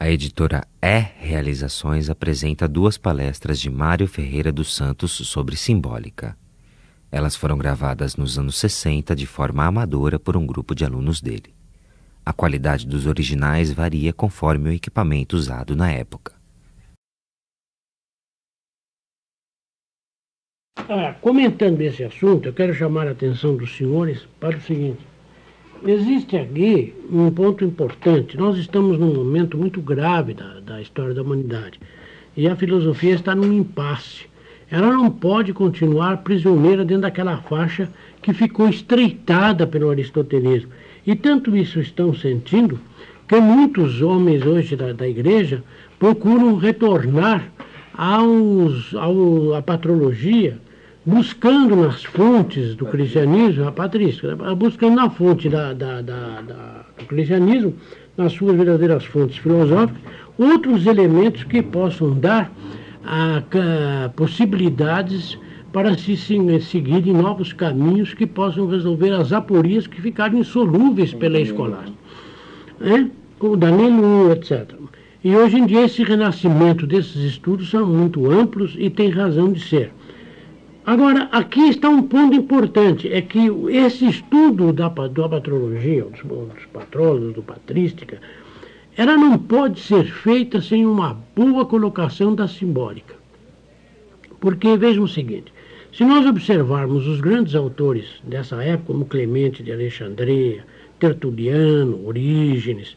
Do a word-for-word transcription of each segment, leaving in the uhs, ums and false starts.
A editora É Realizações apresenta duas palestras de Mário Ferreira dos Santos sobre simbólica. Elas foram gravadas nos anos sessenta de forma amadora por um grupo de alunos dele. A qualidade dos originais varia conforme o equipamento usado na época. Ah, comentando esse assunto, eu quero chamar a atenção dos senhores para o seguinte. Existe aqui um ponto importante. Nós estamos num momento muito grave da, da história da humanidade. E a filosofia está num impasse. Ela não pode continuar prisioneira dentro daquela faixa que ficou estreitada pelo aristotelismo. E tanto isso estão sentindo que muitos homens hoje da, da igreja procuram retornar aos, ao, à patrologia, buscando nas fontes do cristianismo, a patrística, buscando na fonte da, da, da, da, do cristianismo, nas suas verdadeiras fontes filosóficas, outros elementos que possam dar a, a, possibilidades para se, se seguir em novos caminhos que possam resolver as aporias que ficaram insolúveis pela escolar, né? Como Danilo, etcétera. E hoje em dia esse renascimento desses estudos são muito amplos e tem razão de ser. Agora, aqui está um ponto importante, é que esse estudo da, da patrologia, dos, dos patrólogos, do patrística, ela não pode ser feita sem uma boa colocação da simbólica. Porque, vejam o seguinte, se nós observarmos os grandes autores dessa época, como Clemente de Alexandria, Tertuliano, Orígenes,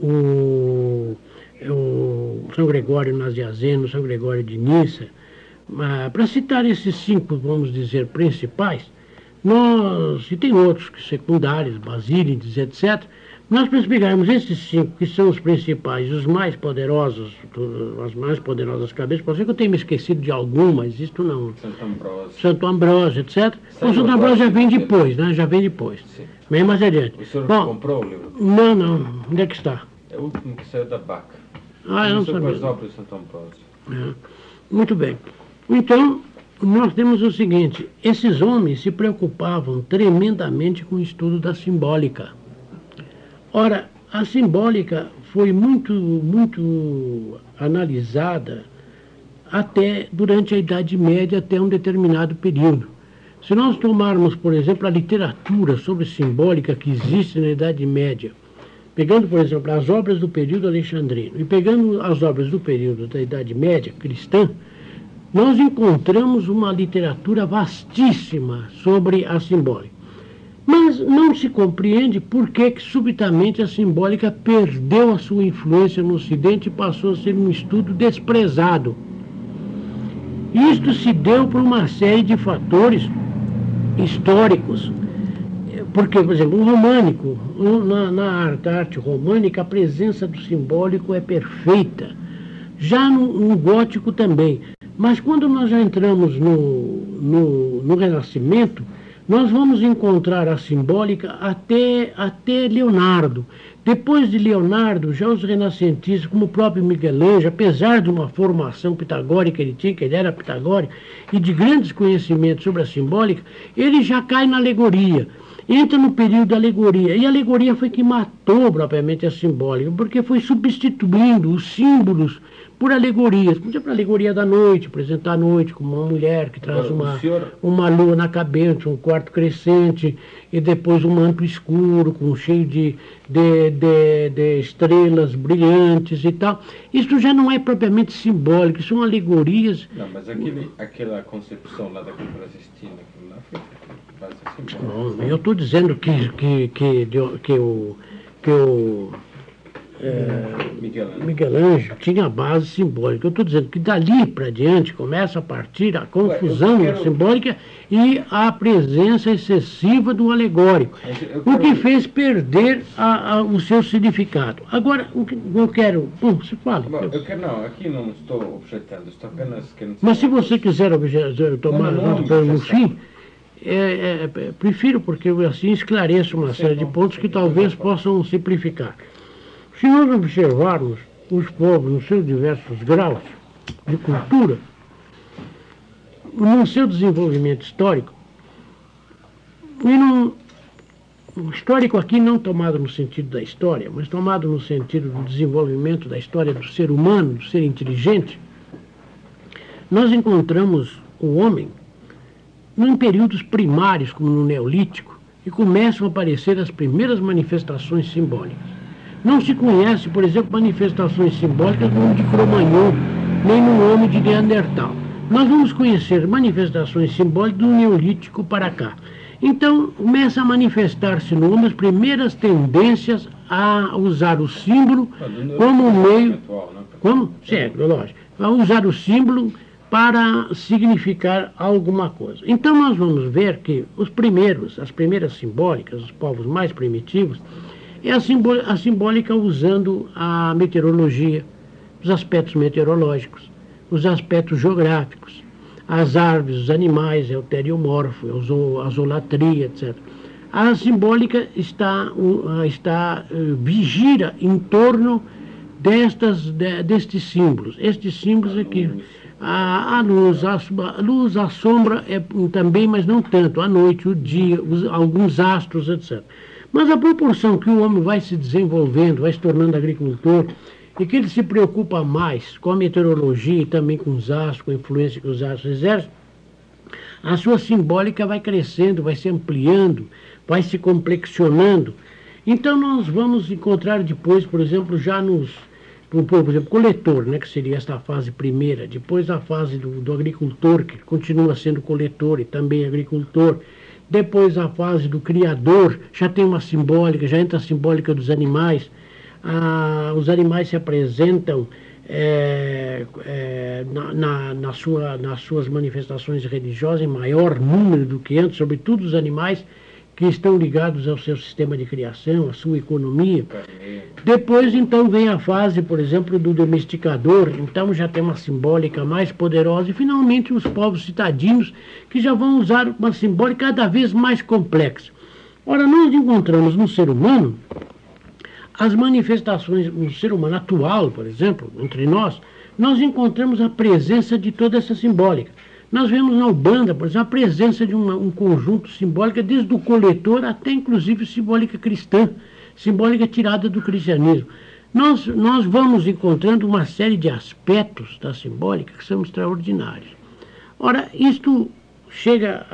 o, o São Gregório Nazianzeno, São Gregório de Nissa, para citar esses cinco, vamos dizer, principais, nós, e tem outros que secundários, Basílides, etcétera, nós para pegarmos esses cinco, que são os principais, os mais poderosos, as mais poderosas cabeças, pode ser que eu tenha me esquecido de algum, mas isto não. Santo Ambrósio. Santo Ambrósio, etcétera. Então, Santo Ambrósio já vem depois, né? Já vem depois. Sim. Bem mais adiante. O senhor Bom, comprou o livro? Não, não. Onde é que está? É o último que saiu da Baca. Ah, eu não sabia. As obras de Santo Ambrósio. É. Muito bem. Então, nós temos o seguinte, esses homens se preocupavam tremendamente com o estudo da simbólica. Ora, a simbólica foi muito, muito analisada até durante a Idade Média, até um determinado período. Se nós tomarmos, por exemplo, a literatura sobre simbólica que existe na Idade Média, pegando, por exemplo, as obras do período alexandrino e pegando as obras do período da Idade Média cristã, nós encontramos uma literatura vastíssima sobre a simbólica. Mas não se compreende por que, que subitamente a simbólica perdeu a sua influência no Ocidente e passou a ser um estudo desprezado. Isto se deu por uma série de fatores históricos. Porque, por exemplo, o românico, na, na arte, arte românica, a presença do simbólico é perfeita. Já no, no gótico também. Mas quando nós já entramos no, no, no Renascimento, nós vamos encontrar a simbólica até, até Leonardo. Depois de Leonardo, já os renascentistas, como o próprio Miguel Ângelo, apesar de uma formação pitagórica que ele tinha, que ele era pitagórico, e de grandes conhecimentos sobre a simbólica, ele já cai na alegoria. Entra no período da alegoria. E a alegoria foi que matou propriamente a simbólica, porque foi substituindo os símbolos por alegorias. Por exemplo, a alegoria da noite, apresentar a noite como uma mulher que traz uma, senhor... uma lua na cabeça, um quarto crescente, e depois um manto escuro, com cheio de, de, de, de estrelas brilhantes e tal. Isso já não é propriamente simbólico, são alegorias. Não, mas aquele, aquela concepção lá da Câmara Sistina, aquilo lá foi quase simbólico. Eu estou dizendo que, que, que, que, que o... Que o É, Miguel Ângelo. Miguel Ângelo tinha base simbólica. Eu estou dizendo que dali para diante começa a partir a confusão quero... da simbólica e a presença excessiva do alegórico, quero... o que fez perder a, a, o seu significado. Agora, o que eu quero... Bom, você fala. Bom, eu quero, não, aqui não estou objetando, estou apenas... Mas se você quiser obje... tomar nota no fim, é, é, é, prefiro, porque eu assim esclareço uma série de pontos que talvez possam simplificar. Se nós observarmos os povos nos seus diversos graus de cultura, no seu desenvolvimento histórico, e não, o histórico aqui não tomado no sentido da história, mas tomado no sentido do desenvolvimento da história do ser humano, do ser inteligente, nós encontramos o homem em períodos primários, como no Neolítico, e começam a aparecer as primeiras manifestações simbólicas. Não se conhece, por exemplo, manifestações simbólicas no homem de Cro-Magnon, nem no homem de Neandertal. Nós vamos conhecer manifestações simbólicas do Neolítico para cá. Então, começa a manifestar-se no homem as primeiras tendências a usar o símbolo como meio... Como? Certo, lógico. A usar o símbolo para significar alguma coisa. Então, nós vamos ver que os primeiros, as primeiras simbólicas, os povos mais primitivos, é a, simbó a simbólica usando a meteorologia, os aspectos meteorológicos, os aspectos geográficos, as árvores, os animais, é o teriomorfo, a zolatria, etcétera. A simbólica está, está gira em torno destas, de, destes símbolos. Estes símbolos aqui, a, a luz, a, a luz, a sombra é também, mas não tanto, a noite, o dia, os, alguns astros, etcétera. Mas a proporção que o homem vai se desenvolvendo, vai se tornando agricultor, e que ele se preocupa mais com a meteorologia e também com os astros, com a influência que os astros exercem, a sua simbólica vai crescendo, vai se ampliando, vai se complexionando. Então nós vamos encontrar depois, por exemplo, já nos, por, por exemplo, coletor, né, que seria esta fase primeira, depois a fase do, do agricultor, que continua sendo coletor e também agricultor, depois a fase do criador, já tem uma simbólica, já entra a simbólica dos animais. Ah, os animais se apresentam é, é, na, na, na sua, nas suas manifestações religiosas em maior número do que antes, sobretudo os animais que estão ligados ao seu sistema de criação, à sua economia. Depois, então, vem a fase, por exemplo, do domesticador, então já tem uma simbólica mais poderosa, e finalmente os povos citadinos, que já vão usar uma simbólica cada vez mais complexa. Ora, nós encontramos no ser humano as manifestações no ser humano atual, por exemplo, entre nós, nós encontramos a presença de toda essa simbólica. Nós vemos na Ubanda, por exemplo, a presença de uma, um conjunto simbólico, desde o coletor até, inclusive, simbólica cristã, simbólica tirada do cristianismo. Nós, nós vamos encontrando uma série de aspectos da simbólica que são extraordinários. Ora, isto chega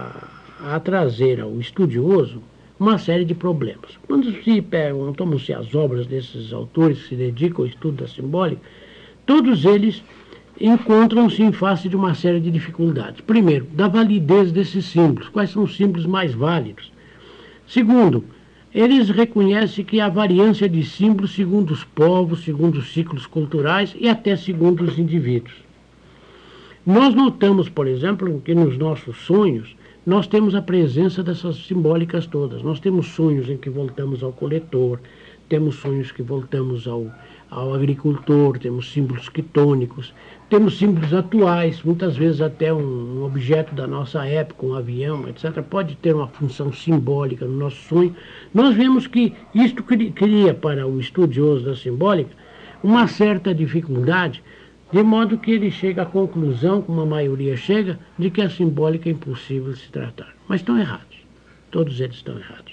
a, a trazer ao estudioso uma série de problemas. Quando se pegam, tomam-se as obras desses autores que se dedicam ao estudo da simbólica, todos eles encontram-se em face de uma série de dificuldades. Primeiro, da validez desses símbolos. Quais são os símbolos mais válidos? Segundo, eles reconhecem que há variância de símbolos segundo os povos, segundo os ciclos culturais e até segundo os indivíduos. Nós notamos, por exemplo, que nos nossos sonhos, nós temos a presença dessas simbólicas todas. Nós temos sonhos em que voltamos ao coletor, temos sonhos que voltamos ao, ao agricultor, temos símbolos quitônicos, temos símbolos atuais, muitas vezes até um, um objeto da nossa época, um avião, etcétera, pode ter uma função simbólica no nosso sonho. Nós vemos que isto cria para o estudioso da simbólica uma certa dificuldade, de modo que ele chega à conclusão, como a maioria chega, de que a simbólica é impossível de se tratar. Mas estão errados. Todos eles estão errados.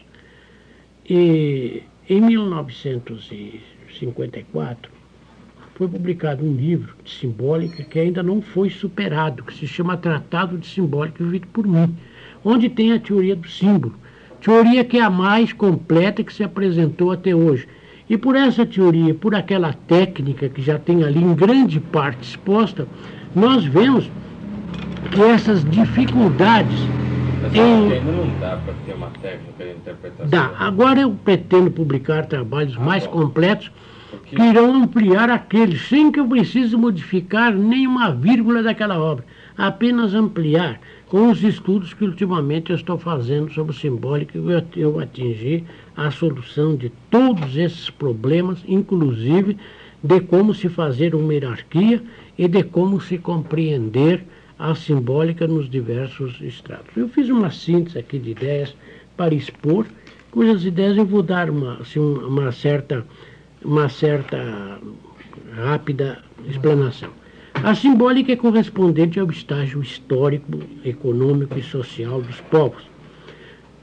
E em mil novecentos e cinquenta e quatro, foi publicado um livro de simbólica que ainda não foi superado, que se chama Tratado de Simbólica, escrito por mim, onde tem a teoria do símbolo. Teoria que é a mais completa que se apresentou até hoje. E por essa teoria, por aquela técnica que já tem ali em grande parte exposta, nós vemos que essas dificuldades... Mas em... ainda não dá para ter uma técnica de interpretação. Dá. Agora eu pretendo publicar trabalhos ah, mais bom. completos Porque... que irão ampliar aqueles, sem que eu precise modificar nenhuma vírgula daquela obra. Apenas ampliar com os estudos que ultimamente eu estou fazendo sobre simbólica, eu, eu atingi a solução de todos esses problemas, inclusive de como se fazer uma hierarquia e de como se compreender a simbólica nos diversos estratos. Eu fiz uma síntese aqui de ideias para expor, cujas ideias eu vou dar uma, assim, uma, certa, uma certa rápida explanação. A simbólica é correspondente ao estágio histórico, econômico e social dos povos.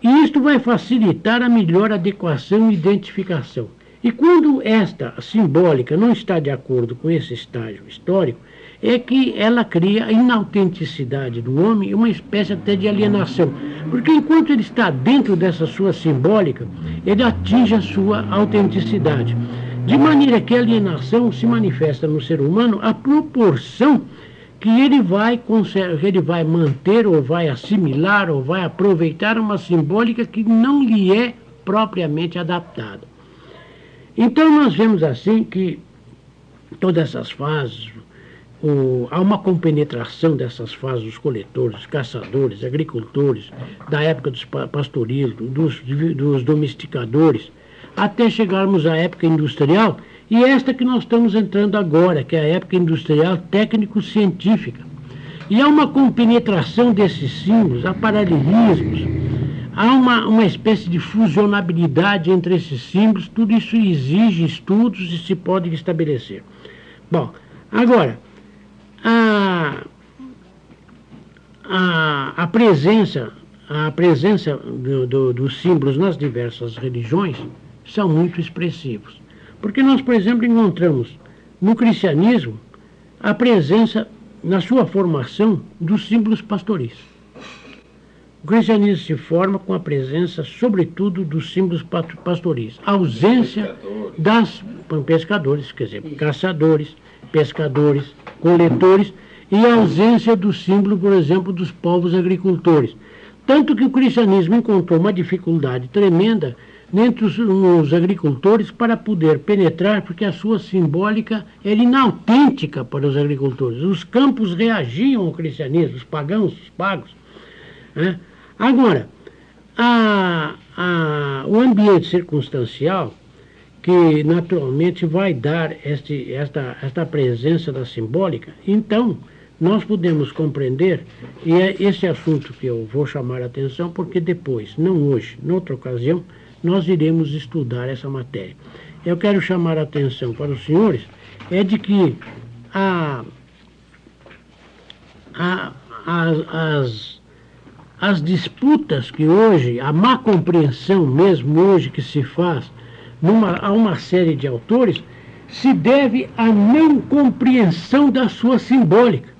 E isto vai facilitar a melhor adequação e identificação. E quando esta simbólica não está de acordo com esse estágio histórico, é que ela cria a inautenticidade do homem e uma espécie até de alienação. Porque enquanto ele está dentro dessa sua simbólica, ele atinge a sua autenticidade. De maneira que a alienação se manifesta no ser humano à proporção que ele vai, que ele vai manter ou vai assimilar ou vai aproveitar uma simbólica que não lhe é propriamente adaptada. Então nós vemos assim que todas essas fases, o, há uma compenetração dessas fases dos coletores, caçadores, agricultores, da época dos pastorilos, dos, dos domesticadores, até chegarmos à época industrial, e esta que nós estamos entrando agora, que é a época industrial técnico-científica. E há uma compenetração desses símbolos, há paralelismos, há uma, uma espécie de fusionabilidade entre esses símbolos, tudo isso exige estudos e se pode estabelecer. Bom, agora, a, a, a presença, a presença do, do, dos símbolos nas diversas religiões são muito expressivos. Porque nós, por exemplo, encontramos no cristianismo a presença, na sua formação, dos símbolos pastoris. O cristianismo se forma com a presença, sobretudo, dos símbolos pastoris. A ausência das pescadores, quer dizer, caçadores, pescadores, coletores, e a ausência do símbolo, por exemplo, dos povos agricultores. Tanto que o cristianismo encontrou uma dificuldade tremenda entre os, os agricultores para poder penetrar, porque a sua simbólica era inautêntica para os agricultores. Os campos reagiam ao cristianismo, os pagãos, os pagos. Né? Agora, a, a, o ambiente circunstancial, que naturalmente vai dar este, esta, esta presença da simbólica, então nós podemos compreender, e é esse assunto que eu vou chamar a atenção, porque depois, não hoje, noutra ocasião, nós iremos estudar essa matéria. Eu quero chamar a atenção para os senhores, é de que a, a, a, as, as disputas que hoje, a má compreensão mesmo hoje que se faz numa, a uma série de autores, se deve à não compreensão da sua simbólica.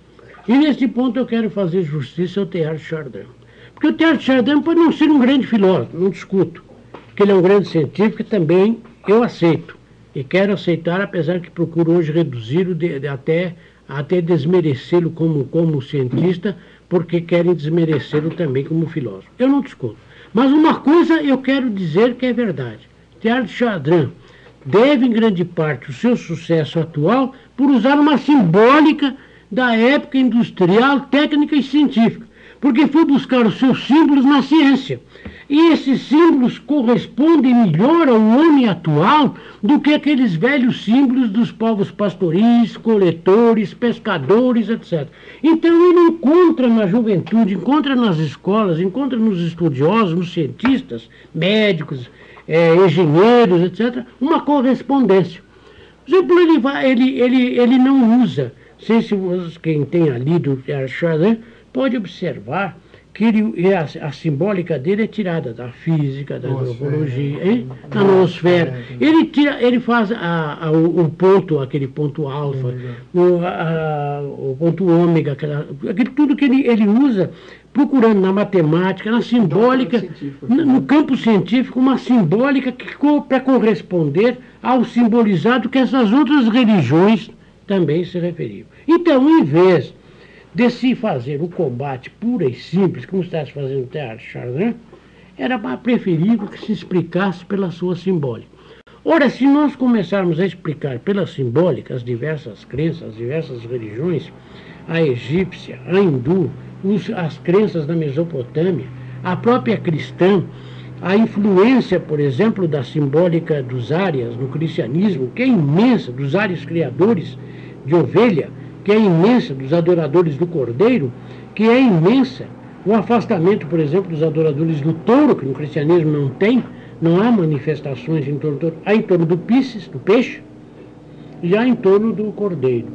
E neste ponto eu quero fazer justiça ao Teilhard de Chardin. Porque o Teilhard de Chardin pode não ser um grande filósofo, não discuto. Que ele é um grande científico, também eu aceito. E quero aceitar, apesar que procuro hoje reduzi-lo de, de até, até desmerecê-lo como, como cientista, porque querem desmerecê-lo também como filósofo. Eu não discuto. Mas uma coisa eu quero dizer que é verdade. Teilhard de Chardin deve, em grande parte, o seu sucesso atual por usar uma simbólica da época industrial, técnica e científica. Porque foi buscar os seus símbolos na ciência. E esses símbolos correspondem melhor ao homem atual do que aqueles velhos símbolos dos povos pastoris, coletores, pescadores, etcétera. Então ele encontra na juventude, encontra nas escolas, encontra nos estudiosos, nos cientistas, médicos, é, engenheiros, etcétera, uma correspondência. Por exemplo, ele, vai, ele, ele, ele não usa, sei se quem tenha lido Chardin pode observar que ele, a, a simbólica dele é tirada da física, da antropologia, hein? Da noosfera. Ele, tira, ele faz a, a, o, o ponto, aquele ponto alfa, o, a, o ponto ômega, aquela, aquele, tudo que ele, ele usa, procurando na matemática, na simbólica, no, no campo científico, uma simbólica que para corresponder ao simbolizado que essas outras religiões também se referiam. Então, em vez de se fazer o combate puro e simples, como está se fazendo o Teilhard de Chardin, era preferível que se explicasse pela sua simbólica. Ora, se nós começarmos a explicar pela simbólica as diversas crenças, as diversas religiões, a egípcia, a hindu, os, as crenças da Mesopotâmia, a própria cristã, a influência, por exemplo, da simbólica dos árias no cristianismo, que é imensa, dos ários criadores de ovelha, que é imensa, dos adoradores do cordeiro, que é imensa. O afastamento, por exemplo, dos adoradores do touro, que no cristianismo não tem, não há manifestações em torno do touro, há em torno do piscis, do peixe, e há em torno do cordeiro.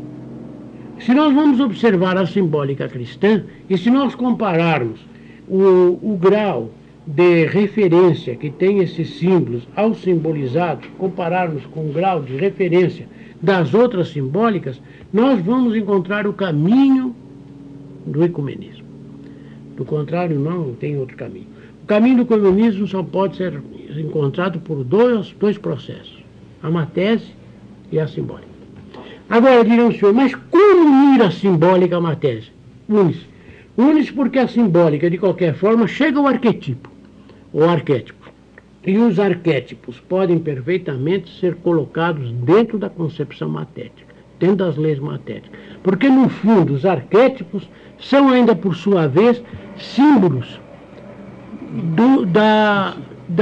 Se nós vamos observar a simbólica cristã, e se nós compararmos o, o grau de referência que tem esses símbolos ao simbolizados, compararmos com o grau de referência das outras simbólicas, nós vamos encontrar o caminho do ecumenismo. Do contrário, não tem outro caminho. O caminho do ecumenismo só pode ser encontrado por dois, dois processos, a matese e a simbólica. Agora dirão o senhor, mas como unir a simbólica à matese? Une-se. Une-se porque a simbólica, de qualquer forma, chega ao arquetipo, ou arquétipo. E os arquétipos podem perfeitamente ser colocados dentro da concepção matética, dentro das leis matéticas. Porque, no fundo, os arquétipos são ainda, por sua vez, símbolos do, da,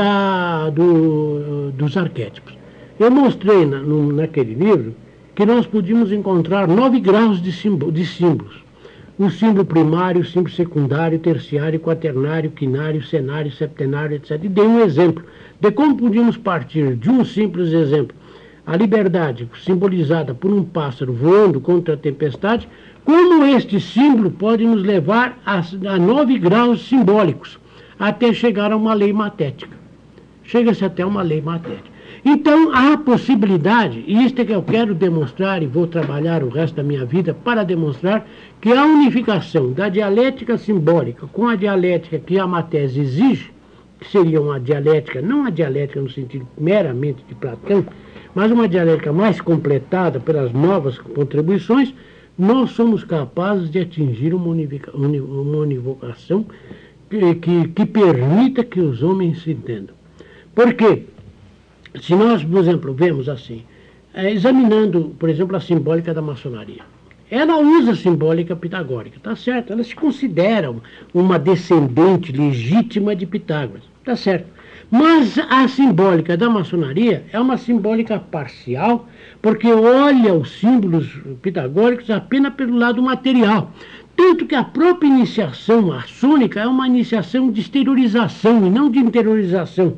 da, do, dos arquétipos. Eu mostrei na, no, naquele livro que nós podíamos encontrar nove graus de, símbolo, de símbolos. O símbolo primário, o símbolo secundário, terciário, quaternário, quinário, senário, septenário, etcétera. E dei um exemplo de como podíamos partir de um simples exemplo. A liberdade, simbolizada por um pássaro voando contra a tempestade, como este símbolo pode nos levar a, a nove graus simbólicos, até chegar a uma lei matética. Chega-se até uma lei matética. Então, há a possibilidade, e isto é que eu quero demonstrar, e vou trabalhar o resto da minha vida para demonstrar, que a unificação da dialética simbólica com a dialética que a matese exige, que seria uma dialética, não a dialética no sentido meramente de Platão, mas uma dialética mais completada pelas novas contribuições, nós somos capazes de atingir uma, unifica, uma univocação que, que, que permita que os homens se entendam. Por quê? Se nós, por exemplo, vemos assim, é, examinando, por exemplo, a simbólica da maçonaria, ela usa a simbólica pitagórica, tá certo? Ela se considera uma descendente legítima de Pitágoras, tá certo? Mas a simbólica da maçonaria é uma simbólica parcial, porque olha os símbolos pitagóricos apenas pelo lado material. Tanto que a própria iniciação maçônica é uma iniciação de exteriorização e não de interiorização.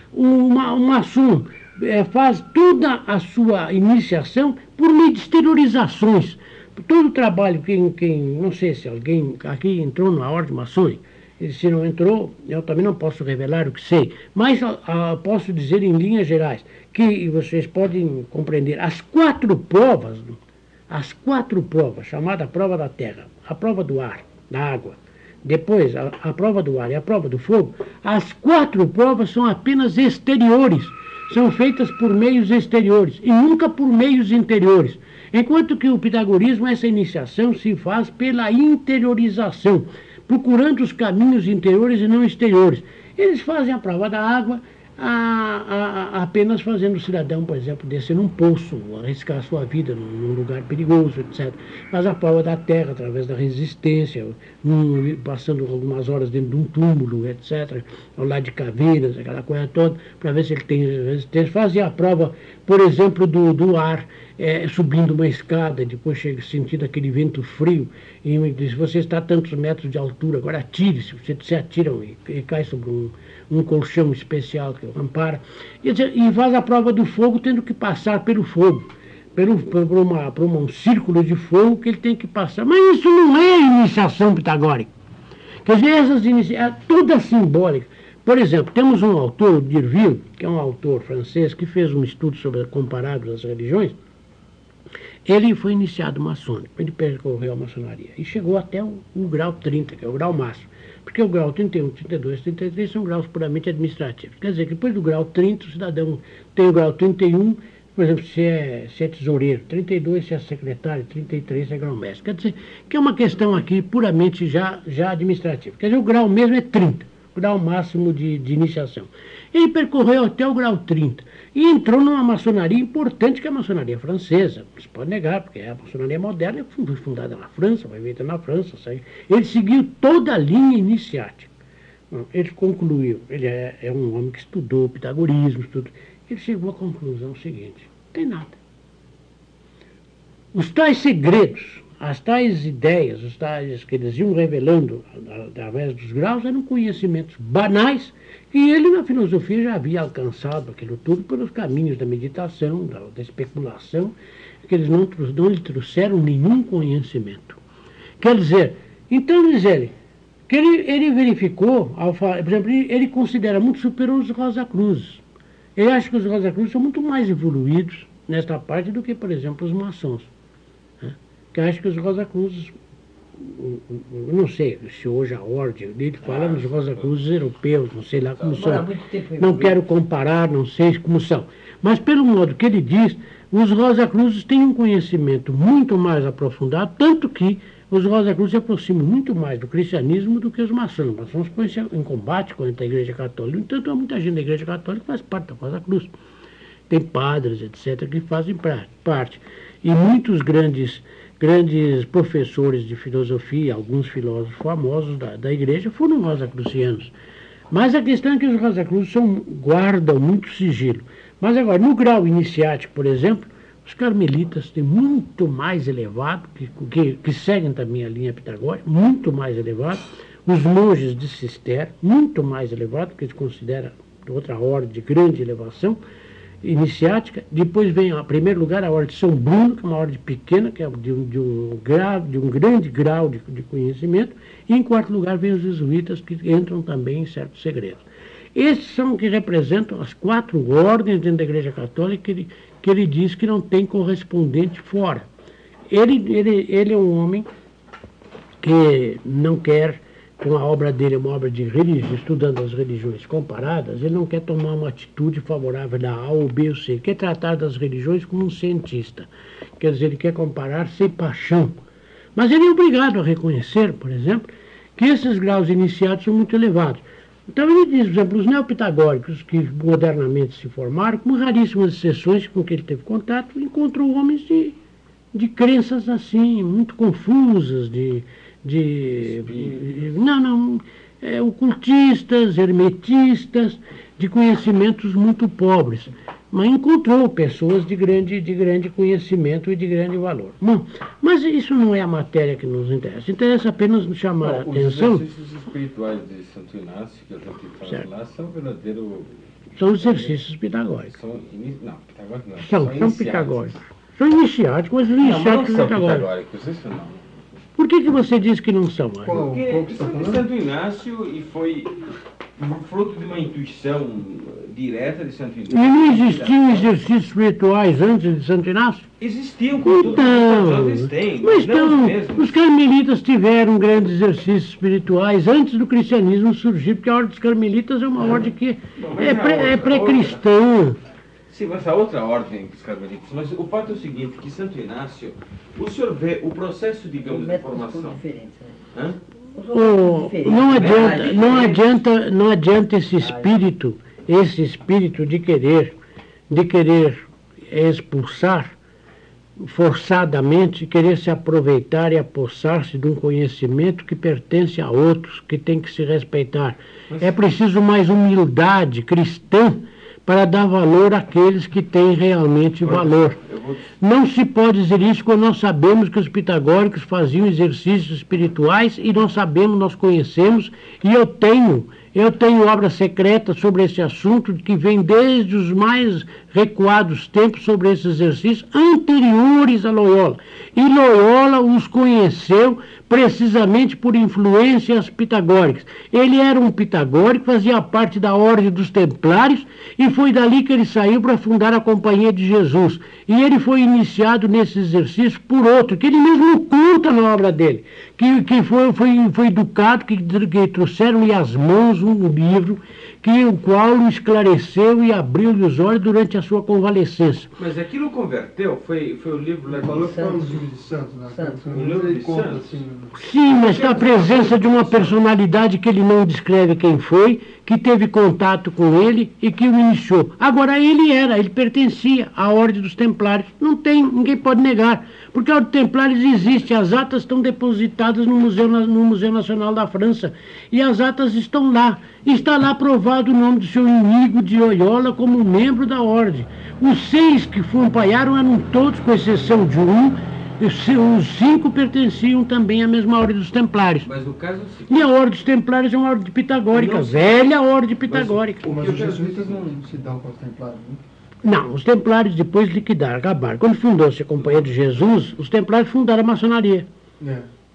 Uma, um maçom é, faz toda a sua iniciação por meio de exteriorizações. Todo o trabalho, quem, quem, não sei se alguém aqui entrou na ordem maçônica, se não entrou, eu também não posso revelar o que sei, mas a, a, posso dizer em linhas gerais, que vocês podem compreender as quatro provas, as quatro provas, chamada prova da terra, a prova do ar, da água, depois a, a prova do ar e a prova do fogo, as quatro provas são apenas exteriores, são feitas por meios exteriores e nunca por meios interiores. Enquanto que o pitagorismo, essa iniciação se faz pela interiorização, procurando os caminhos interiores e não exteriores. Eles fazem a prova da água, a, a, a, apenas fazendo o cidadão, por exemplo, descer num poço, arriscar a sua vida num, num lugar perigoso, etcétera. Mas a prova da terra, através da resistência, um, passando algumas horas dentro de um túmulo, etcétera, ao lado de caveiras, aquela coisa toda, para ver se ele tem resistência. Fazia a prova, por exemplo, do, do ar, é, subindo uma escada, depois chega sentindo aquele vento frio, e me diz, você está a tantos metros de altura, agora atire-se, você se atira e, e cai sobre um, um colchão especial que o ampara, e, e faz a prova do fogo tendo que passar pelo fogo, pelo, por, uma, por um círculo de fogo que ele tem que passar. Mas isso não é iniciação pitagórica. Quer dizer, essas iniciações, toda simbólica. Por exemplo, temos um autor, o D'Urville, que é um autor francês, que fez um estudo sobre comparados às religiões. Ele foi iniciado maçônico, ele percorreu a maçonaria e chegou até o, o grau trinta, que é o grau máximo. Porque o grau trinta e um, trinta e dois, trinta e três são graus puramente administrativos. Quer dizer que depois do grau trinta, o cidadão tem o grau trinta e um, por exemplo, se é, se é tesoureiro, trinta e dois se é secretário, trinta e três se é grão-mestre. Quer dizer que é uma questão aqui puramente já, já administrativa. Quer dizer, o grau mesmo é trinta, o grau máximo de, de iniciação. Ele percorreu até o grau trinta e entrou numa maçonaria importante, que é a maçonaria francesa. Não se pode negar, porque a maçonaria moderna foi fundada na França, foi feita na França. Sabe? Ele seguiu toda a linha iniciática. Ele concluiu, ele é, é um homem que estudou pitagorismo, estudou, ele chegou à conclusão seguinte: não tem nada. Os tais segredos, as tais ideias, os tais que eles iam revelando através dos graus, eram conhecimentos banais, e ele na filosofia já havia alcançado aquilo tudo pelos caminhos da meditação, da, da especulação, que eles não, não lhe trouxeram nenhum conhecimento. Quer dizer, então diz ele, que ele, ele verificou, ao, por exemplo, ele, ele considera muito superior os Rosa Cruzes. Ele acha que os Rosa Cruzes são muito mais evoluídos nesta parte do que, por exemplo, os maçons. Né? Que acha que os Rosa Cruzes, eu não sei se hoje a ordem, ele fala nos Rosa Cruzes europeus, não sei lá como são. Não quero comparar, não sei como são. Mas pelo modo que ele diz, os Rosa Cruzes têm um conhecimento muito mais aprofundado, tanto que os Rosa Cruzes se aproximam muito mais do cristianismo do que os maçons. Os maçons põem em combate contra a Igreja Católica. No entanto, há muita gente da Igreja Católica que faz parte da Rosa Cruz. Tem padres, etcétera, que fazem parte. E muitos grandes, grandes professores de filosofia, alguns filósofos famosos da, da Igreja, foram rosacrucianos. Mas a questão é que os Rosa Cruzes são, guardam muito sigilo. Mas agora, no grau iniciático, por exemplo, os carmelitas têm muito mais elevado, que, que, que seguem também a linha pitagórica, muito mais elevado. Os monges de Cister, muito mais elevado, que eles consideram outra ordem de grande elevação iniciática. Depois vem, em primeiro lugar, a ordem de São Bruno, que é uma ordem pequena, que é de um, de um, grau, de um grande grau de, de conhecimento. E, em quarto lugar, vem os jesuítas, que entram também em certos segredos. Esses são que representam as quatro ordens dentro da Igreja Católica, que ele, que ele diz que não tem correspondente fora. Ele, ele, ele é um homem que não quer, com a obra dele, uma obra de religião, estudando as religiões comparadas, ele não quer tomar uma atitude favorável da A ou B ou C, ele quer tratar das religiões como um cientista. Quer dizer, ele quer comparar sem paixão. Mas ele é obrigado a reconhecer, por exemplo, que esses graus iniciados são muito elevados. Então ele diz, por exemplo, os neopitagóricos que modernamente se formaram, com raríssimas exceções com que ele teve contato, encontrou homens de, de crenças assim, muito confusas, de, de, de não, não, é, ocultistas, hermetistas, de conhecimentos muito pobres. Mas encontrou pessoas de grande, de grande conhecimento e de grande valor. Bom, mas isso não é a matéria que nos interessa. Interessa apenas nos chamar a Bom, atenção. Os exercícios espirituais de Santo Inácio, que a gente faz Certo. lá, são verdadeiro... São exercícios pitagóricos. São ini... Não, pitagóricos não. São, são iniciáticos. pitagóricos. São iniciáticos, mas os Não, mas não iniciáticos são pitagóricos. pitagóricos, isso não. Por que, que você diz que não são, Mário? Qual? Porque isso é de Santo Inácio e foi fruto de uma intuição direta de Santo Inácio. E não existiam exercícios espirituais antes de Santo Inácio? Existiam, contudo, Então, eles têm, mas não os então, mesmos. os carmelitas tiveram grandes exercícios espirituais antes do cristianismo surgir, porque a ordem dos carmelitas é uma ordem que Não, mas é a pré- outra- é pré-cristã. Sim, mas a outra ordem dos carmelitas. Mas o fato é o seguinte, que Santo Inácio, o senhor vê o processo, digamos, de formação. Hã? Oh, não adianta, não adianta, não adianta esse espírito, esse espírito de querer, de querer expulsar forçadamente, querer se aproveitar e apossar-se de um conhecimento que pertence a outros, que tem que se respeitar. É preciso mais humildade cristã para dar valor àqueles que têm realmente valor. Eu vou... Não se pode dizer isso quando nós sabemos que os pitagóricos faziam exercícios espirituais e nós sabemos, nós conhecemos, e eu tenho, eu tenho obra secreta sobre esse assunto que vem desde os mais recuados tempos sobre esses exercícios anteriores a Loyola. E Loyola os conheceu precisamente por influências pitagóricas. Ele era um pitagórico, fazia parte da ordem dos templários e foi dali que ele saiu para fundar a Companhia de Jesus. E ele foi iniciado nesse exercício por outro, que ele mesmo conta na obra dele, que, que foi, foi, foi educado, que, que trouxeram-lhe às mãos um livro, que o qual o esclareceu e abriu-lhe os olhos durante a sua convalescência. Mas aquilo converteu, foi, foi o livro lá Ele falou de que foi um livro de Santos, né? Santos. Um livro ele de conta Santos. assim. Sim, mas a presença de uma personalidade que ele não descreve quem foi, que teve contato com ele e que o iniciou. Agora, ele era, ele pertencia à Ordem dos Templários. Não tem, ninguém pode negar. Porque a Ordem dos Templários existe, as atas estão depositadas no Museu, no Museu Nacional da França. E as atas estão lá. Está lá provado o nome do seu inimigo de Loyola como membro da Ordem. Os seis que acompanharam eram todos, com exceção de um, os cinco pertenciam também à mesma Ordem dos Templários. Mas no caso é o seguinte, E a Ordem dos Templários é uma ordem pitagórica, Não, velha ordem pitagórica. Mas eu os quero jesuítas dizer- não se dão com os templários, né? Não, os Templários depois liquidaram, acabaram. Quando fundou-se a Companhia de Jesus, os Templários fundaram a maçonaria. É.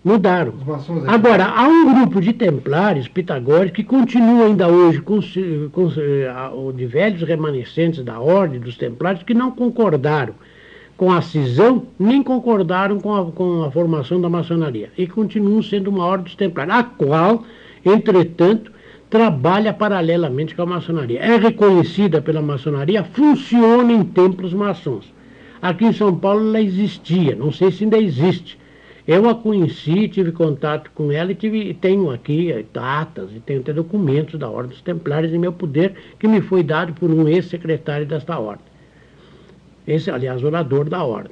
Mudaram. Os maçons aqui. Agora, há um grupo de templários pitagóricos que continua ainda hoje com, com, com de velhos remanescentes da ordem dos templários que não concordaram com a cisão, nem concordaram com a, com a formação da maçonaria. E continuam sendo uma ordem dos templários, a qual, entretanto, trabalha paralelamente com a maçonaria. É reconhecida pela maçonaria, funciona em templos maçons. Aqui em São Paulo ela existia, não sei se ainda existe. Eu a conheci, tive contato com ela e tive, tenho aqui datas e tenho até documentos da Ordem dos Templários em meu poder, que me foi dado por um ex-secretário desta ordem. Esse, aliás, orador da ordem.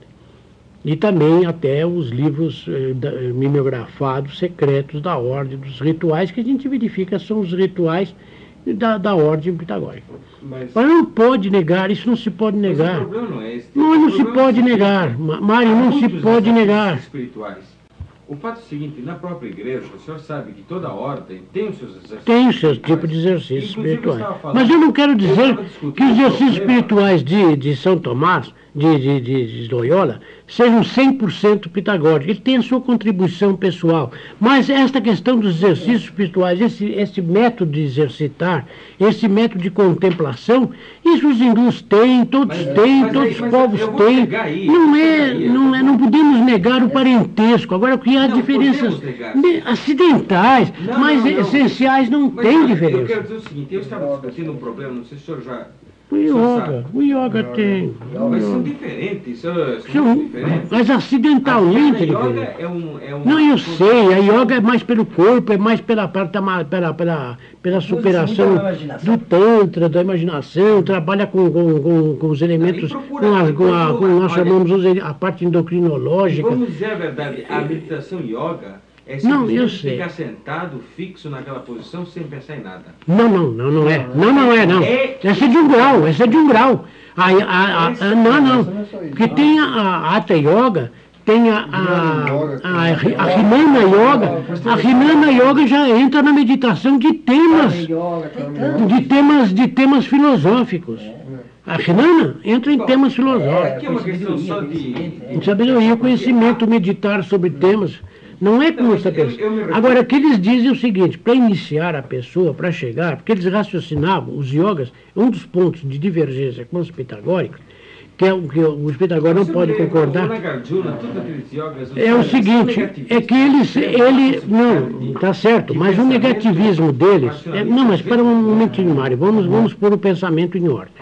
E também até os livros eh, da, mimeografados secretos da ordem, dos rituais, que a gente verifica são os rituais da, da ordem pitagórica. Mas, Mas não pode negar, isso não se pode mas negar. o problema não é esse. Não, O não se problema é pode o seguinte, negar. Ma- Mário, há não se muitos pode exercícios negar. espirituais. O fato é o seguinte, na própria igreja, o senhor sabe que toda ordem tem os seus exercícios Tem os seus espirituais. tipos de exercícios Inclusive, eu espirituais. estava falando- Mas eu não quero dizer estava discutindo que os o exercícios problema. espirituais de, de São Tomás, de, de, de, de Loyola, sejam cem por cento pitagóricos. Ele tem a sua contribuição pessoal. Mas esta questão dos exercícios espirituais, esse, esse método de exercitar, esse método de contemplação, isso os hindus têm, todos Mas- têm, mas todos aí- os mas povos eu vou têm. chegar aí, eu Não vou é, chegar aí, não eu é, vou- não podemos negar o parentesco. Agora, o que há Não, diferenças podemos negar. ne- acidentais, Não, mas não, não. essenciais não Mas, tem olha, diferença. Eu quero dizer o seguinte, eu estava discutindo um problema, não sei se o senhor já... O senhor yoga, sabe. o yoga tem. Mas são diferentes, são, são São- muito diferentes. mas acidentalmente A yoga diferente. é um... É um Não, eu sei, a yoga é mais pelo corpo, é mais pela parte da ma- pela, pela, pela superação muito da imaginação. do tantra, da imaginação, trabalha com, com, com, com os elementos, Não, e procura- com, a, com, a, procura- com nós olha- chamamos os- a parte E endocrinológica. vamos dizer a verdade, a meditação yoga é Não, eu simplesmente sei. ficar sentado, fixo naquela posição, sem pensar em nada. Não, não, não, não é. Não, não é, não. É- Essa é de um grau, essa é de um grau. A, a, a, a- não, não. não é só isso. Porque tem a, a Hatha Yoga, tem a, a, a, a, a Hinana Yoga. A Hinana Yoga já entra na meditação de temas, Yoga, tem tanto. de temas, de temas filosóficos. A Hinana entra em temas filosóficos. Aqui é uma questão só de... Em sabedoria, conhecimento, meditar sobre temas. Não é como essa eu- eu me pessoa. refiro- Agora, o que eles dizem é o seguinte, para iniciar a pessoa, para chegar, porque eles raciocinavam, os yogas, um dos pontos de divergência com os pitagóricos, que é o que os pitagóricos não podem concordar, O Nagarjuna, todos aqueles yogas... é o são seguinte, é que eles, ele, não, tá certo, mas o negativismo deles, é, não, mas para um momentinho, Mário, vamos, vamos pôr o pensamento em ordem.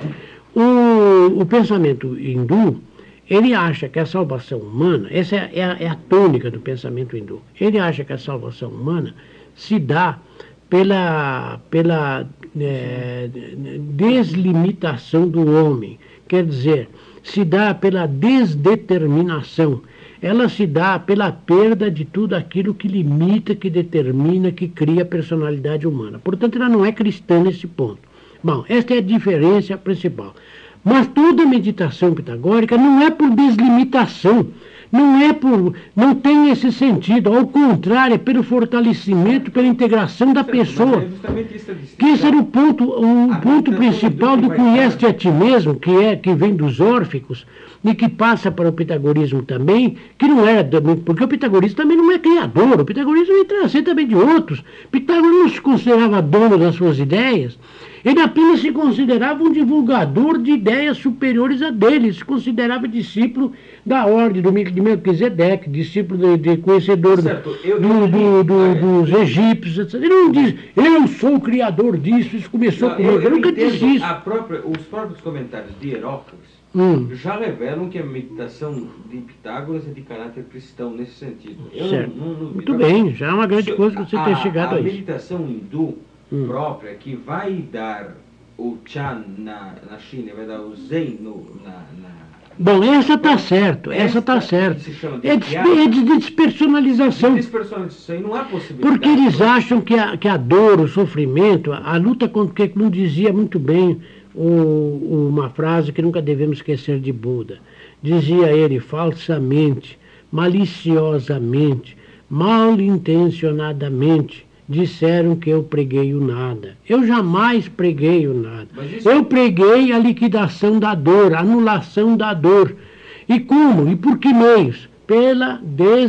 O, o pensamento hindu, ele acha que a salvação humana, essa é, é a, é a tônica do pensamento hindu, ele acha que a salvação humana se dá pela, pela é, deslimitação do homem, quer dizer, se dá pela desdeterminação, ela se dá pela perda de tudo aquilo que limita, que determina, que cria a personalidade humana. Portanto, ela não é cristã nesse ponto. Bom, esta é a diferença principal. Mas toda meditação pitagórica não é por deslimitação, não é por, não tem esse sentido, ao contrário, é pelo fortalecimento, pela integração da pessoa. Mas é justamente isso a distinção. Que esse era o ponto, o A ponto meditação principal hindu do que vai conhece-te dar- a ti mesmo, que é que vem dos órficos e que passa para o pitagorismo também, que não é, porque o pitagorismo também não é criador, o pitagorismo é trazer também de outros. Pitágoras não se considerava dono das suas ideias, ele apenas se considerava um divulgador de ideias superiores a dele, se considerava discípulo da ordem do Mel- de Melquisedeque, discípulo de, de conhecedor do- Certo, eu- do- eu- do- do- olha, dos egípcios, etcétera. Ele não diz, eu sou o criador disso, isso começou Não, comigo. eu, Eu, eu nunca entendo disse isso. a própria, os próprios comentários de Heróclides Hum, já revelam que a meditação de Pitágoras é de caráter cristão nesse sentido. Eu certo. não, não, não, Muito não- bem, já é uma grande Isso- coisa você ter chegado a a isso. meditação hindu Hum. própria, que vai dar o Chan na, na China, vai dar o Zen no, na, na- Bom, essa tá certo, essa tá Esta certo. que se chama de É de, teatro. é de despersonalização. Despersonalização, não há possibilidade. Porque eles acham que a, que a dor, o sofrimento, a, a luta contra, que não dizia muito bem o, o- uma frase que nunca devemos esquecer de Buda. Dizia ele falsamente, maliciosamente, mal intencionadamente, disseram que eu preguei o nada. Eu jamais preguei o nada. Mas isso- Eu preguei a liquidação da dor, a anulação da dor. E como? E por que meios? Pela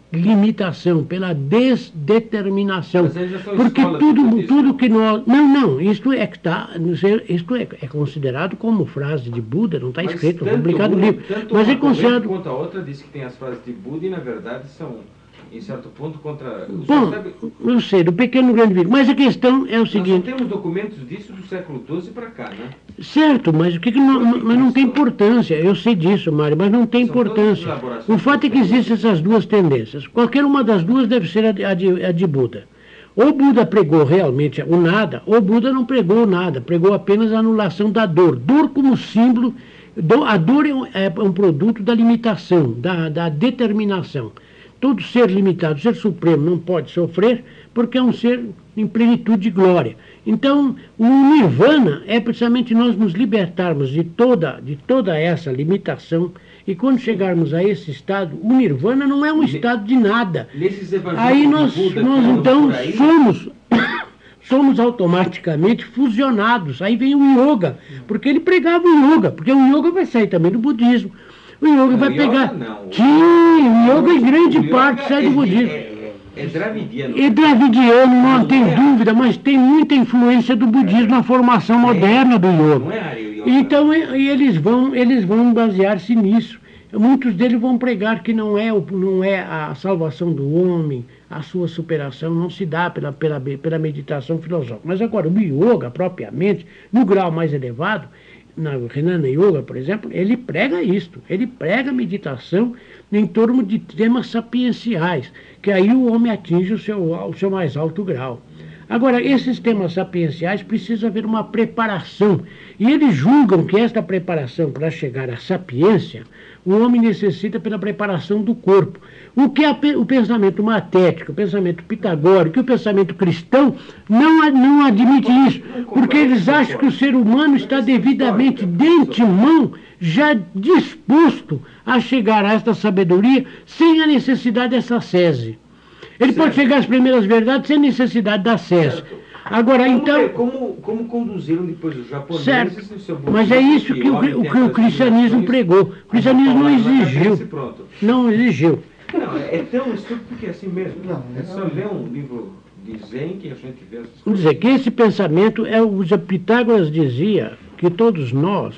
limitação, pela desdeterminação. Mas aí já são Porque escolas tudo, budistas. tudo que nós. Não, não, isto é que está. Isto é, é considerado como frase de Buda, não está Mas escrito, não tanto publicado no uma- livro. tanto Mas uma é considerado. corrente quanto a outra diz que tem as frases de Buda e, na verdade, são, em certo ponto, contra... o senhor Bom, sabe- eu sei, do pequeno grande vídeo. Mas a questão é o Nós só seguinte. temos documentos disso do século doze para cá, né? Certo, mas o que, que não, mas não tem importância. Eu sei disso, Mário, mas não tem São todas importância. elaborações O fato é que existem essas duas tendências. Qualquer uma das duas deve ser a de, a de, a de Buda. Ou Buda pregou realmente o nada, ou Buda não pregou o nada, pregou apenas a anulação da dor. Dor como símbolo, do- a dor é um, é um produto da limitação, da, da determinação. Todo ser limitado, ser supremo, não pode sofrer, porque é um ser em plenitude de glória. Então, o nirvana é precisamente nós nos libertarmos de toda, de toda essa limitação, e quando chegarmos a esse estado, o nirvana não é um estado de nada. Nesses evangelhos Aí de nós, Buda nós que andam então por aí, somos, somos automaticamente fusionados. Aí vem o yoga, porque ele pregava o yoga, porque o yoga vai sair também do budismo. O yoga Não, vai yoga pegar. não. Sim, o yoga em grande o yoga parte sai do é, budismo. É, é, é dravidiano. E dravidiano, não tem é. dúvida, mas tem muita influência do budismo na formação moderna do Não yoga. é área yoga. Então e- e eles vão, eles vão basear-se nisso. Muitos deles vão pregar que não é, o- não é a salvação do homem, a sua superação não se dá pela, pela, pela meditação filosófica. Mas agora, o yoga, propriamente, no grau mais elevado, na Renana Yoga, por exemplo, ele prega isto. Ele prega a meditação em torno de temas sapienciais, que aí o homem atinge o seu, o seu mais alto grau. Agora, esses temas sapienciais precisa haver uma preparação. E eles julgam que esta preparação para chegar à sapiência, o homem necessita pela preparação do corpo. O que a pe- o pensamento matético, o pensamento pitagórico e o pensamento cristão não, a- não admite isso, porque eles acham que o ser humano está devidamente de antemão já disposto a chegar a esta sabedoria sem a necessidade dessa sese. Ele pode Certo. chegar às primeiras verdades sem necessidade da sese. Certo. Agora, Como, então... como, como conduziram depois os japoneses Certo, no seu mas é isso que o, homem o tem que o essas cristianismo limitações, pregou. O cristianismo não uma palavra na cabeça exigiu. e pronto. Não exigiu. Não, é tão estúpido que é assim mesmo. Não, é só não. ler um livro de Zen que a gente vê essas Vamos coisas. dizer que esse pensamento, é o o Pitágoras dizia que todos nós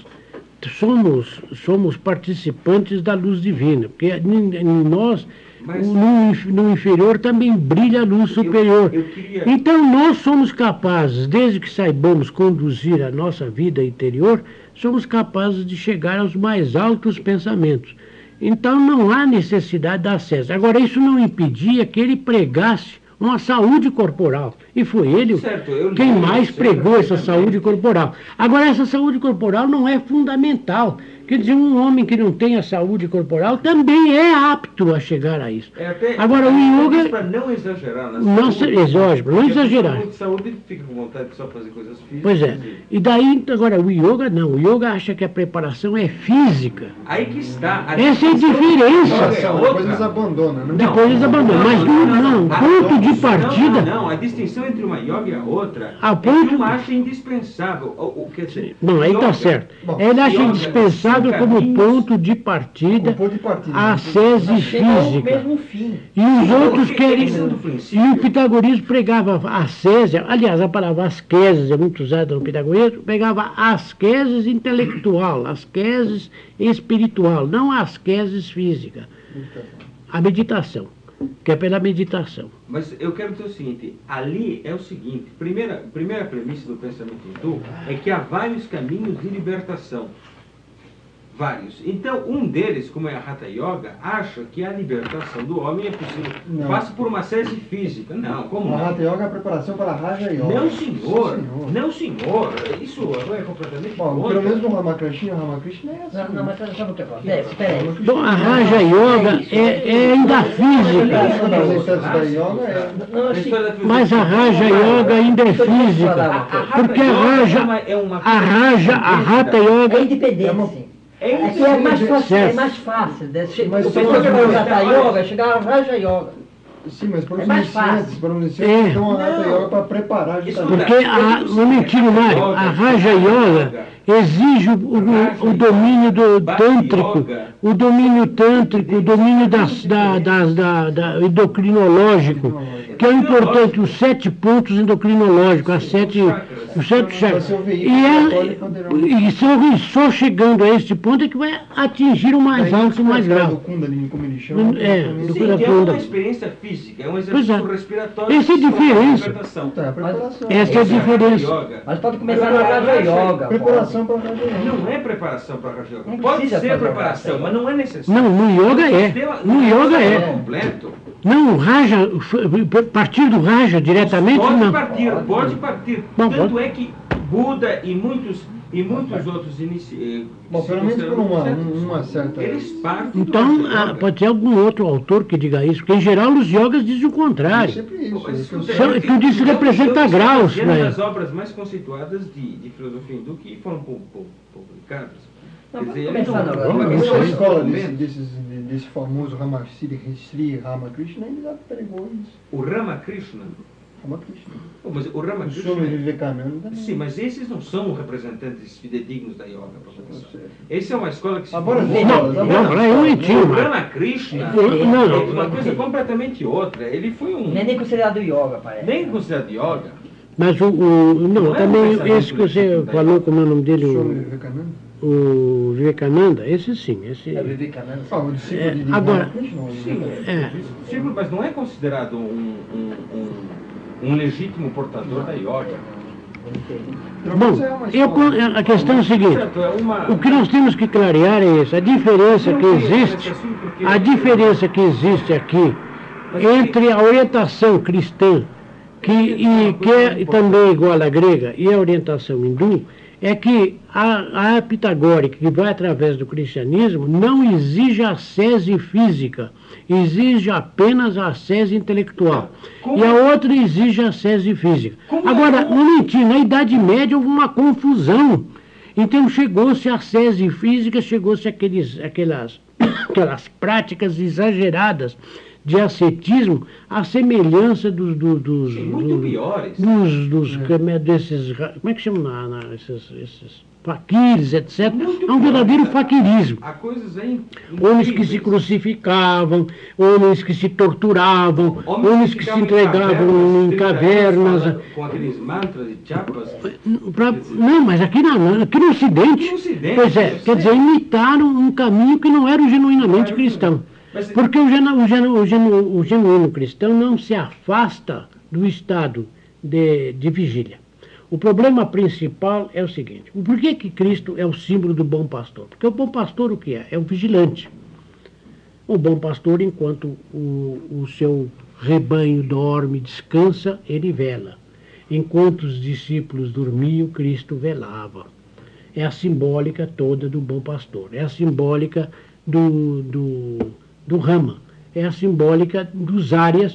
somos, somos participantes da luz divina, porque em, em nós, Mas- no, inf- no inferior também brilha a luz superior. eu queria- Então nós somos capazes, desde que saibamos conduzir a nossa vida interior, somos capazes de chegar aos mais altos pensamentos. Então não há necessidade de acesso. Agora, isso não impedia que ele pregasse uma saúde corporal. E foi ele Certo, eu quem lembro, mais sempre pregou essa perfeitamente. saúde corporal. Agora, essa saúde corporal não é fundamental. Quer dizer, um homem que não tem a saúde corporal também é apto a chegar a isso. É até, Agora, o yoga... para não exagerar na Não saúde, ser exógeno, não porque a exagerar. pessoa com saúde fica com vontade de só fazer coisas físicas. Pois é. e- E daí, agora, o yoga não. O yoga acha que a preparação é física. Aí que está. A Essa é a distinção diferença. é Depois outra. eles abandonam, né? Depois eles abandonam. Mas não, não. A- Ponto de não, partida... Não, não, a distinção entre uma yoga e a outra A é ponto que uma de- acha indispensável. O, o, quer dizer, Bom, aí yoga- está certo. Bom, Ele acha yoga indispensável são como caminhos- ponto de partida O ponto de partida. a sese Chega ao física. mesmo fim. E os Não, outros que- querem. questão do E princípio. o pitagorismo pregava ascese, aliás, a palavra asqueses é muito usada no pitagorismo, pegava asqueses intelectual, asqueses espiritual, não asqueses física. A meditação, que é pela meditação. Mas eu quero dizer o seguinte, ali é o seguinte, primeira, primeira premissa do pensamento hindu é que há vários caminhos de libertação. Vários. Então, um deles, como é a Hatha Yoga, acha que a libertação do homem é possível. Não. Passa por uma sese física. Não, como O não? Hatha Yoga é a preparação para a Raja Yoga. Não, senhor. Sim, senhor. Não, senhor. Isso é completamente Bom, contra. pelo menos no Ramakrishna, o Ramakrishna é assim. Não, não, mas só um negócio. Peraí, peraí. Bom, a Raja Yoga é, é ainda Os física, representantes da Yoga é... Não, A assim, história da mas a Raja Yoga ainda é física, porque a Raja, é uma a Raja, a Hatha é Yoga, independência. É Aqui é mais fácil, Certo. é mais fácil. Né? Che- Mas o só pessoal que as vai duas- usar yoga, chegar a Raja Yoga. Sim, mas para É os mais iniciantes, fácil. para os iniciantes, É. então a Hatha Não. Yoga para preparar Isso justamente. porque a, um momentinho, Mário, a Raja Yoga exige o, o- o domínio do tântrico o domínio tântrico, o domínio das, da, das, da, da endocrinológico, que é o importante, os sete pontos endocrinológicos, as sete, os sete chakras. E, é, e só, só chegando a este ponto é que vai atingir o mais alto, o mais grau. É, do Sim, que é uma experiência física, é um exercício é. respiratório. Essa é a diferença. Essa é a diferença. Mas pode começar no Raja Yoga. Preparação para Raja Yoga. Não é preparação para Raja Yoga. Não Pode precisa ser fazer preparação, Raja mas não é necessário. Não, no yoga é. Sistema- No yoga sistema é. completo. Não, o Raja, partir do Raja diretamente, Pode não. partir, pode partir. Bom, Tanto pode. é que Buda e muitos, e muitos outros iniciados. Bom, pelo menos por uma, uma certa... Eles partem do Então, Raja ah, Yoga. pode ser algum outro autor que diga isso, porque em geral os yogas dizem o contrário. Sempre Pô, isso. mas é que eu escuta, São- eu- tudo isso eu- representa eu- eu- graus, uma né? das obras mais conceituadas de, de filosofia hindu que foram pu- pu- publicadas. Não, Quer dizer, vamos eles começar não- agora. uma Vamos questão a de escola desse, documento. desses, desse famoso Ramasri Sri Ramakrishna, ele já pregou isso. O Ramakrishna. Ramakrishna. Pô, mas o O Swami Ramakrishna. Vivekananda. Sim, mas esses não são representantes fidedignos da yoga, professor. sei. Essa é uma escola que se Agora formou- sim, Não, não, não, lá é um O intimo. Ramakrishna Não, é não. uma coisa completamente outra. Ele foi um. Não é nem considerado yoga, parece. Nem considerado yoga. Mas o, o- não, Não é um também pensamento esse que você legítimo, falou, como é o nome dele, Swami o, Vivekananda. o Vivekananda, esse sim, esse... É Vivekananda. Ah, o discípulo É, de de agora- Ramakrishna. o Sim, Vivekananda. É. Sim, mas não é considerado um, um, um, um legítimo portador da yoga. Pelo Bom, menos é uma eu, escola. a questão é a seguinte, Certo, é uma... o que nós temos que clarear é isso, a diferença que existe, a diferença que existe aqui entre a orientação cristã, que, e, que é também igual à grega, e a orientação hindu, é que a, a pitagórica, que vai através do cristianismo, não exige ascese física, exige apenas a ascese intelectual. E a outra exige a ascese física. Agora, no mentira, na Idade Média houve uma confusão. Então chegou-se a ascese física, chegou-se aqueles, aquelas, aquelas práticas exageradas de ascetismo, à semelhança dos... dos, dos, Sim, muito dos- piores. dos, dos como é, desses, ra- como é que chama na, na, esses, esses faquires, etcétera. Muito É um verdadeiro piores. faquirismo. Há coisas aí. Homens que se incríveis. crucificavam, homens que se torturavam, Homens homens que se ficavam entregavam em trinta anos cavernas. falando Com aqueles mantras e chapas. Pra- não, mas aqui, na, aqui no Ocidente, Aqui no Ocidente, pois é, eu quer sei. dizer, imitaram um caminho que não era o genuinamente cristão. Mas- Porque o, genu, o, genu, o, genu, o genuíno cristão não se afasta do estado de, de vigília. O problema principal é o seguinte, por que que Cristo é o símbolo do bom pastor? Porque o bom pastor o que é? É o vigilante. O bom pastor, enquanto o, o seu rebanho dorme, descansa, ele vela. Enquanto os discípulos dormiam, Cristo velava. É a simbólica toda do bom pastor. É a simbólica do, do, do Rama. É a simbólica dos áreas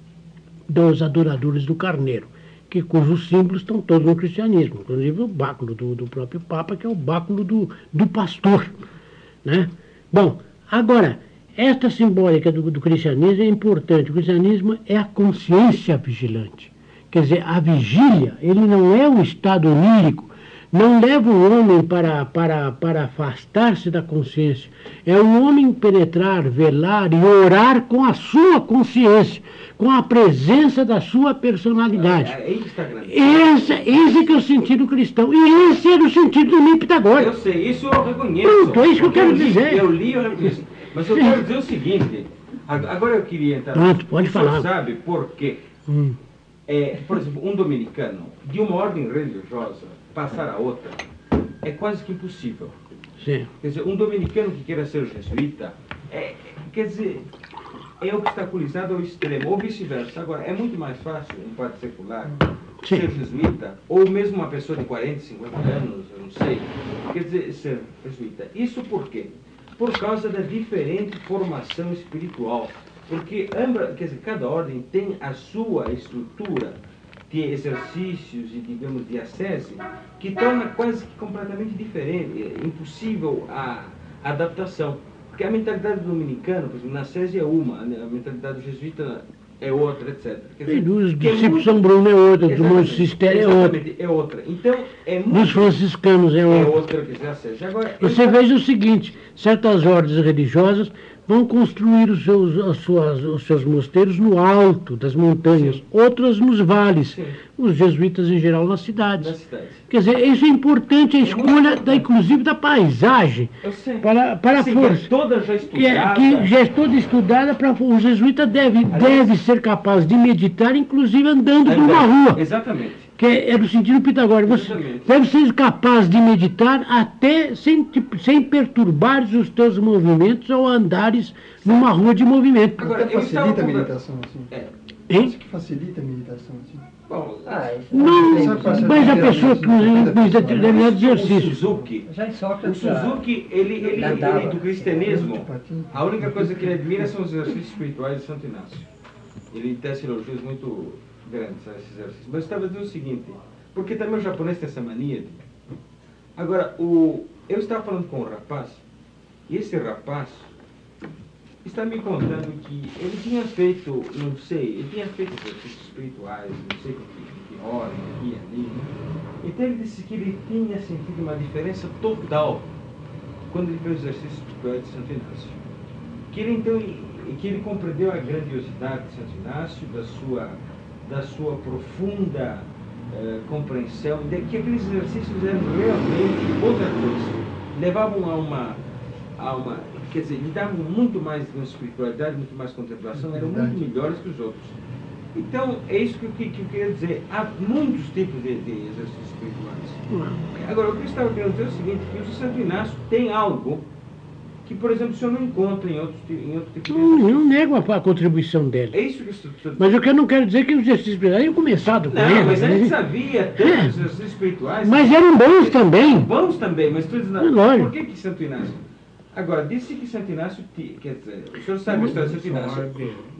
dos adoradores do carneiro, que, cujos símbolos estão todos no cristianismo. Inclusive o báculo do, do próprio Papa, que é o báculo do, do pastor. Né? Bom, agora, esta simbólica do, do cristianismo é importante. O cristianismo é a consciência vigilante. Quer dizer, a vigília, ele não é um estado onírico, não leva o homem para, para, para afastar-se da consciência. É o homem penetrar, velar e orar com a sua consciência, com a presença da sua personalidade. É aí que está grande. Esse, esse que é o sentido cristão. E esse era o sentido do meio Eu pitagórico. sei, isso eu reconheço. Pronto, é isso que eu quero li, dizer. Eu li, eu reconheço. Mas eu quero dizer o seguinte. ag- Agora eu queria entrar. Pronto, pode o senhor falar. sabe por quê? Hum. É, por exemplo, um dominicano, de uma ordem religiosa, passar a outra, é quase que impossível. Sim. Quer dizer, um dominicano que queira ser jesuíta, é, quer dizer, é obstaculizado ao extremo, ou vice-versa. Agora, é muito mais fácil um padre secular Sim. ser jesuíta, ou mesmo uma pessoa de quarenta, cinquenta anos, eu não sei, quer dizer, ser jesuíta. Isso por quê? Por causa da diferente formação espiritual. Porque ambas, quer dizer, cada ordem tem a sua estrutura de exercícios e, digamos, de ascese, que torna quase que completamente diferente, é impossível a adaptação. Porque a mentalidade do dominicano, por exemplo, na ascese é uma, a mentalidade do jesuíta é outra, etcétera. Quer dizer, E dos que é discípulos muito- São Bruno é outra, do Exatamente, Monte Cister é outra, exatamente, é outra. Então, é muito... dos franciscanos é É outra. outra, quer dizer, ou seja, agora... Você então- veja o seguinte, certas ordens religiosas vão construir os seus, as suas, os seus mosteiros no alto das montanhas, Sim. outras nos vales, Sim. os jesuítas em geral nas cidades. Na cidade. Quer dizer, isso é importante, a É muito escolha, da, importante. inclusive, da paisagem, Eu sei. para, para a Sim, força. que é toda já Que, é, estudada. que já é toda estudada, para o jesuíta deve, deve ser capaz de meditar, inclusive andando por uma rua, Exatamente. que é, é do sentido pitagórico. Você Exatamente. deve ser capaz de meditar até sem, te- sem perturbar os teus movimentos ao andares numa rua de movimento. Agora, Até eu estava facilita a conver- meditação, assim. É. Hein? Acho que facilita a meditação, assim. Bom, Ah, isso Não, sei, Sabe qual é mas a diferença pessoa que na vida fez pessoal, determinado o exercício. Suzuki, Já em o Sócrates. já- Suzuki, ele, ele, ele, Nadava. do cristianismo, a única coisa que ele admira são os exercícios espirituais de Santo Inácio. Ele tece elogios muito grandes a esses exercícios. Mas eu estava dizendo o seguinte, porque também o japonês tem essa mania de... Agora, o... eu estava falando com um rapaz, e esse rapaz está me contando que ele tinha feito, não sei, ele tinha feito exercícios espirituais, não sei com que, com que hora, aqui e ali. Então ele disse que ele tinha sentido uma diferença total quando ele fez o exercício espiritual de Santo Inácio. Que ele então, e que ele compreendeu a grandiosidade de Santo Inácio, da sua, da sua profunda eh, compreensão, de que aqueles exercícios eram realmente outra coisa. Levavam a uma, a uma, quer dizer, lhe davam muito mais de espiritualidade, muito mais contemplação, eram muito Verdade. melhores que os outros. Então, é isso que, eu- que, que eu queria dizer. Há muitos tipos de, de exercícios espirituais. Agora, o que eu estava querendo dizer é o seguinte, que o Santo Inácio tem algo que, por exemplo, o senhor não encontra em outros, ti- em outro tipo de Não, eu exercício. não nego a, a contribuição dele. É isso que eu estou estou Mas o que eu não quero dizer que os exercícios espirituais tenham começado com Não, ele. mas a né? gente sabia tantos É. exercícios espirituais. Mas eram bons também. Bons também, mas estou dizendo, É lógico. por que que Santo Inácio? Agora, disse que Santo Inácio, ti- quer dizer, o senhor sabe a história de Santo Inácio.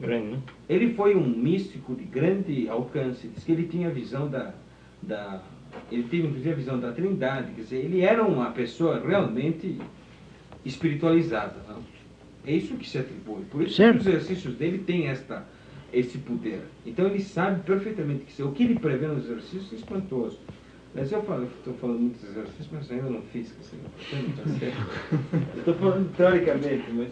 Ele foi um místico de grande alcance, diz que ele tinha a visão da, da ele teve inclusive a visão da Trindade, quer dizer, ele era uma pessoa realmente espiritualizada, não? É isso que se atribui, por isso Certo. que os exercícios dele têm esta, esse poder. Então ele sabe perfeitamente que se- o que ele prevê nos exercícios é espantoso. Mas eu falo, estou falando muitos exercícios, mas ainda não fiz, quer dizer, portanto, tá certo. Estou falando teoricamente, mas...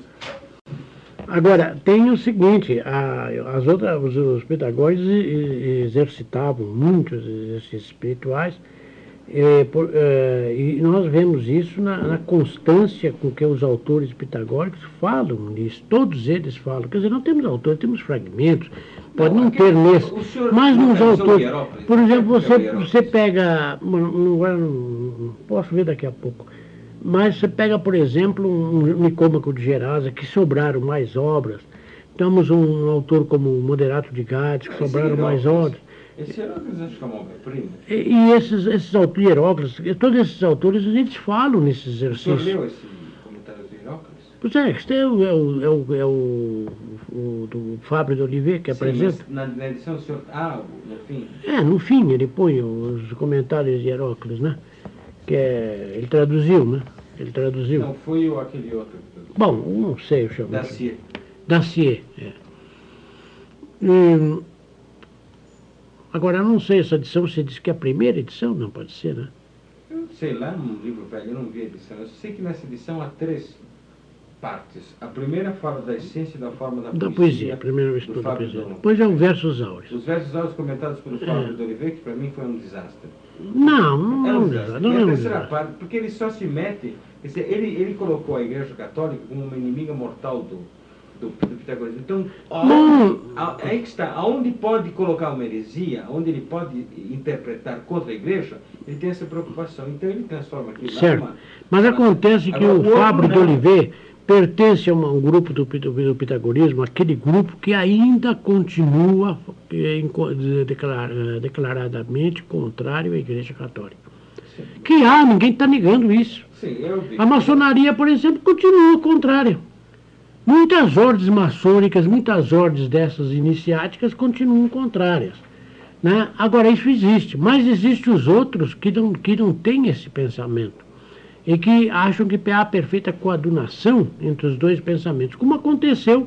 Agora, tem o seguinte, a- as outras, os, os pedagogos e- e- exercitavam muitos exercícios espirituais, eh, por- eh, e nós vemos isso na, na constância com que os autores pitagóricos falam nisso, todos eles falam, quer dizer, não temos autores, temos fragmentos, pode não, Não, ter aquele- nesse, o senhor mas nos localizou o autores, Hierópolis? por exemplo, Onde é você, o Hierópolis? você pega, não, não- agora não, não posso ver daqui a pouco, mas você pega, por exemplo, um Nicômaco de Gerasa, que sobraram mais obras. Temos um autor como o Moderato de Gades, que Esse sobraram mais Hierópolis, obras. Esse Hierópolis acho que é uma obra-prima. E, e esses, esses autores, Hieróclides, todos esses autores, eles falam nesses O senhor exercícios. leu esse comentário do Hierópolis? Pois é, este é o, é o, é o, é o, o do Fábio de Oliveira que Sim, apresenta. mas na, na edição do senhor... Ah, no fim... É, no fim ele põe os comentários de Hieróclides, né? Que é, ele traduziu, né? Ele traduziu. Não, foi o, aquele outro. Bom, não sei o chamo. Da C I E. Dacier, é. Hum, agora, eu não sei essa edição, você disse que é a primeira edição, não pode ser, né? Eu sei lá, num livro velho, eu não vi a edição. Eu sei que nessa edição há três partes. A primeira fala da essência e da forma da, Da poesia, primeiro o do estudo da Fábio poesia. Dom. Depois é o Versos Áureos. Os versos áureos comentados pelo Fábio de Oliveira, que para mim foi um desastre. Não, não É é um um desastre. desastre, não E é a um terceira desastre. parte, porque ele só se mete... Quer dizer, ele, ele colocou a Igreja Católica como uma inimiga mortal do, do, do Pitagorismo. Então, aonde, a, aí que está, aonde pode colocar uma heresia, onde ele pode interpretar contra a Igreja, ele tem essa preocupação. Então ele transforma aquilo lá Certo. numa- Mas numa- acontece que Agora, o outro Fábio de não. Oliveira pertence a uma- um grupo do, pit- do pitagorismo, aquele grupo que ainda continua eh, enco- de- declar- eh, declaradamente contrário à Igreja Católica. Que há, ninguém está negando isso. Sim, eu vi. A maçonaria, por exemplo, continua contrária. Muitas ordens maçônicas, muitas ordens dessas iniciáticas continuam contrárias. Né? Agora, isso existe, mas existem os outros que não, que não têm esse pensamento e que acham que há a perfeita coadunação entre os dois pensamentos, como aconteceu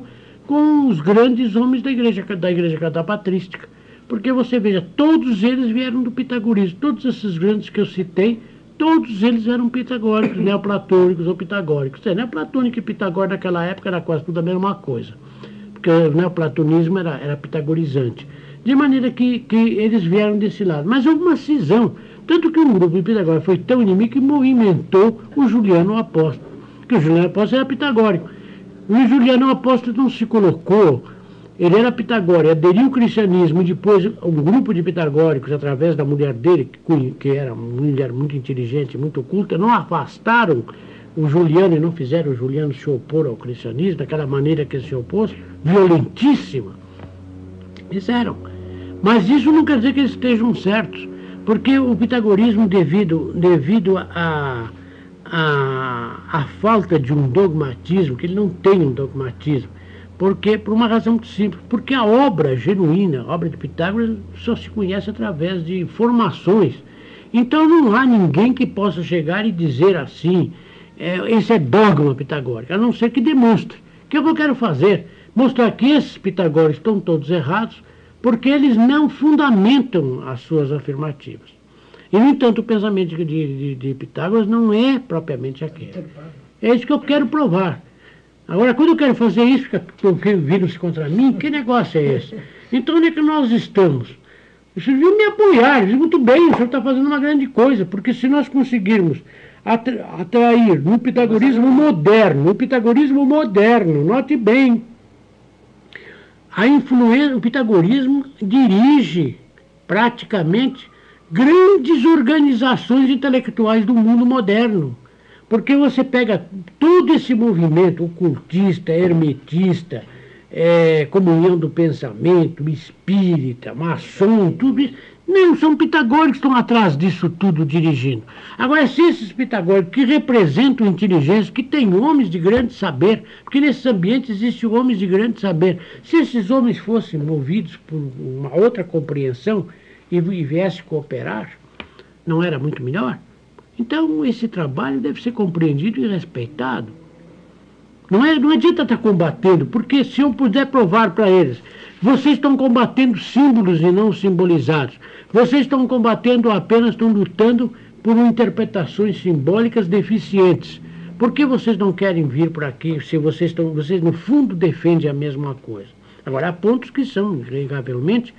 com os grandes homens da igreja, da igreja catapatrística. Porque você veja, todos eles vieram do pitagorismo. Todos esses grandes que eu citei, todos eles eram pitagóricos, neoplatônicos ou pitagóricos. É, neoplatônico e pitagórico naquela época era quase tudo a mesma coisa. Porque o neoplatonismo era, era pitagorizante. De maneira que, que eles vieram desse lado. Mas houve uma cisão. Tanto que um grupo de pitagóricos foi tão inimigo que movimentou o Juliano Apóstolo. Porque o Juliano Apóstolo era pitagórico. O Juliano Apóstolo não se colocou, ele era pitagórico, aderiu ao cristianismo, e depois um grupo de pitagóricos, através da mulher dele, que, que era uma mulher muito inteligente, muito culta, não afastaram o Juliano e não fizeram o Juliano se opor ao cristianismo, daquela maneira que ele se opôs, violentíssima. Fizeram. Mas isso não quer dizer que eles estejam certos, porque o pitagorismo, devido, devido a, a, a falta de um dogmatismo, que ele não tem um dogmatismo, porque, por uma razão muito simples, porque a obra genuína, a obra de Pitágoras, só se conhece através de informações. Então não há ninguém que possa chegar e dizer assim, é, esse é dogma pitagórico, a não ser que demonstre. O que eu quero fazer? Mostrar que esses pitagóricos estão todos errados, porque eles não fundamentam as suas afirmativas. E, no entanto, o pensamento de, de, de Pitágoras não é propriamente aquele. É isso que eu quero provar. Agora, quando eu quero fazer isso, porque viram-se contra mim, que negócio é esse? Então, onde é que nós estamos? Vocês deviam me apoiar, eu disse, muito bem, o senhor está fazendo uma grande coisa, porque se nós conseguirmos atra atrair no pitagorismo moderno, no pitagorismo moderno, note bem, a influência, o pitagorismo dirige praticamente grandes organizações intelectuais do mundo moderno. Porque você pega todo esse movimento ocultista, hermetista, é, comunhão do pensamento, espírita, maçom, tudo isso, não são pitagóricos que estão atrás disso tudo dirigindo. Agora, se esses pitagóricos que representam inteligência, que têm homens de grande saber, porque nesses ambientes existem homens de grande saber, se esses homens fossem movidos por uma outra compreensão e viessem cooperar, não era muito melhor? Então, esse trabalho deve ser compreendido e respeitado. Não, é, não adianta estar combatendo, porque se eu puder provar para eles, vocês estão combatendo símbolos e não simbolizados. Vocês estão combatendo apenas, estão lutando por interpretações simbólicas deficientes. Por que vocês não querem vir por aqui se vocês, estão, vocês no fundo defendem a mesma coisa? Agora, há pontos que são, inegavelmente,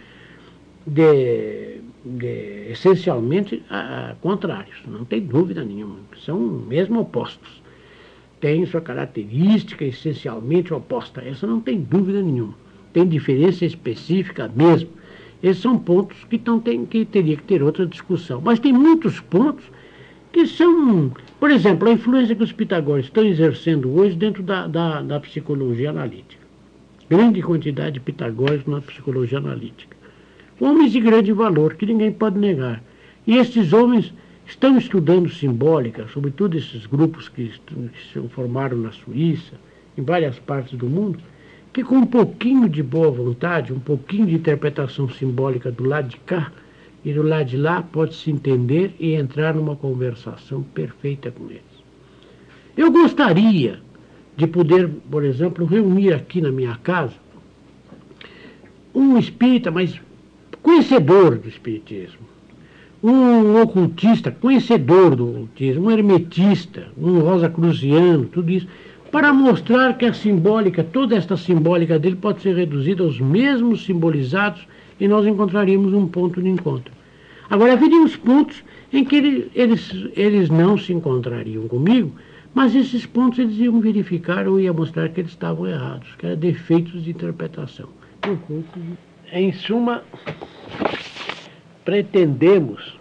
de... De, essencialmente a, contrários, não tem dúvida nenhuma, são mesmo opostos. Tem sua característica essencialmente oposta, essa não tem dúvida nenhuma. Tem diferença específica mesmo. Esses são pontos que, tão, tem, que teria que ter outra discussão. Mas tem muitos pontos que são, por exemplo, a influência que os pitagóricos estão exercendo hoje dentro da, da, da psicologia analítica. Grande quantidade de pitagóricos na psicologia analítica. Homens de grande valor, que ninguém pode negar. E esses homens estão estudando simbólica, sobretudo esses grupos que, que se formaram na Suíça, em várias partes do mundo, que com um pouquinho de boa vontade, um pouquinho de interpretação simbólica do lado de cá e do lado de lá, pode-se entender e entrar numa conversação perfeita com eles. Eu gostaria de poder, por exemplo, reunir aqui na minha casa um espírita, mas conhecedor do espiritismo, um ocultista conhecedor do ocultismo, um hermetista, um rosacruziano, tudo isso, para mostrar que a simbólica, toda esta simbólica dele pode ser reduzida aos mesmos simbolizados e nós encontraríamos um ponto de encontro. Agora, haveria uns pontos em que ele, eles, eles não se encontrariam comigo, mas esses pontos eles iam verificar ou iam mostrar que eles estavam errados, que eram defeitos de interpretação. Em suma, pretendemos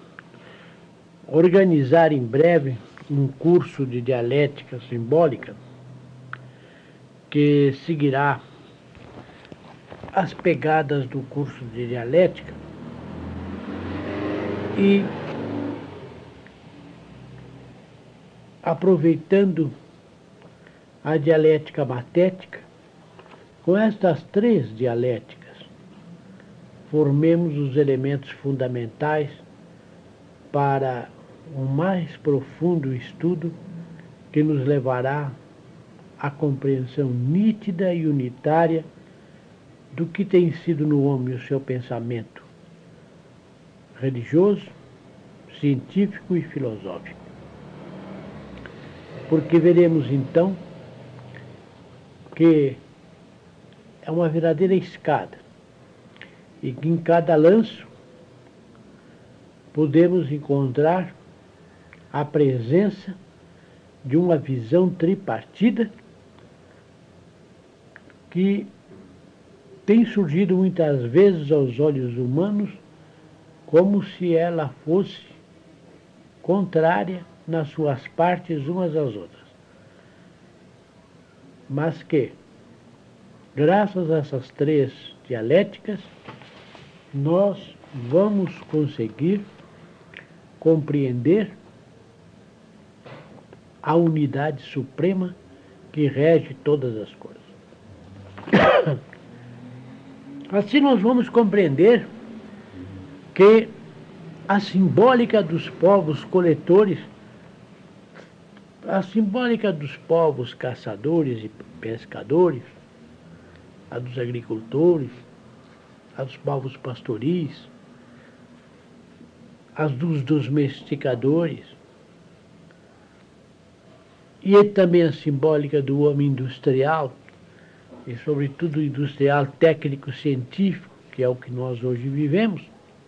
organizar em breve um curso de dialética simbólica que seguirá as pegadas do curso de dialética e, aproveitando a dialética matética, com estas três dialéticas, formemos os elementos fundamentais para um mais profundo estudo que nos levará a compreensão nítida e unitária do que tem sido no homem o seu pensamento religioso, científico e filosófico. Porque veremos então que é uma verdadeira escada e que em cada lanço podemos encontrar a presença de uma visão tripartida que tem surgido muitas vezes aos olhos humanos como se ela fosse contrária nas suas partes umas às outras. Mas que, graças a essas três dialéticas, nós vamos conseguir compreender a unidade suprema que rege todas as coisas. Assim nós vamos compreender que a simbólica dos povos coletores, a simbólica dos povos caçadores e pescadores, a dos agricultores, a dos povos pastoris, as dos domesticadores, e também a simbólica do homem industrial, e sobretudo industrial técnico-científico, que é o que nós hoje vivemos.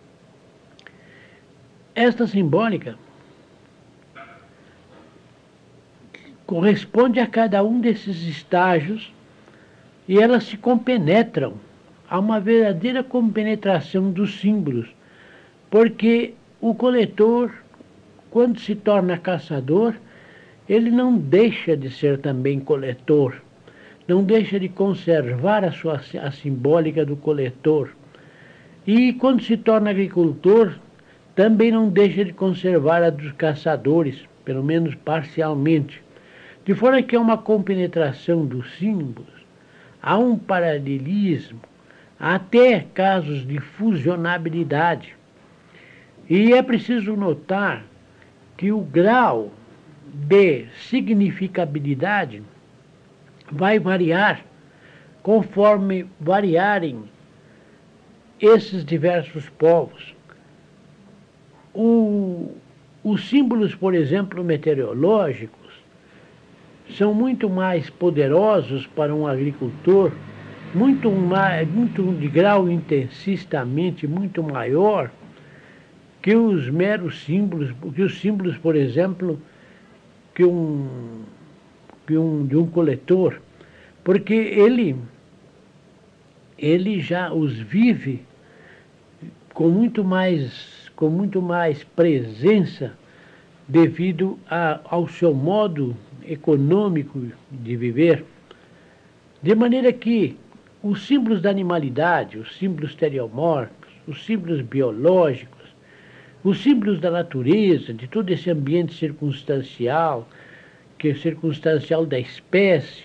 Esta simbólica corresponde a cada um desses estágios e elas se compenetram. Há uma verdadeira compenetração dos símbolos, porque o coletor, quando se torna caçador, ele não deixa de ser também coletor, não deixa de conservar a sua a simbólica do coletor. E quando se torna agricultor, também não deixa de conservar a dos caçadores, pelo menos parcialmente. De forma que há uma compenetração dos símbolos, há um paralelismo, há até casos de fusionabilidade. E é preciso notar que o grau de significabilidade vai variar conforme variarem esses diversos povos. O, os símbolos, por exemplo, meteorológicos, são muito mais poderosos para um agricultor, muito, mais, muito de grau intensistamente muito maior que os meros símbolos, que os símbolos, por exemplo, que um, que um, de um coletor, porque ele, ele já os vive com muito mais, com muito mais presença devido a, ao seu modo econômico de viver, de maneira que os símbolos da animalidade, os símbolos estereomórficos, os símbolos biológicos, os símbolos da natureza, de todo esse ambiente circunstancial, que é circunstancial da espécie,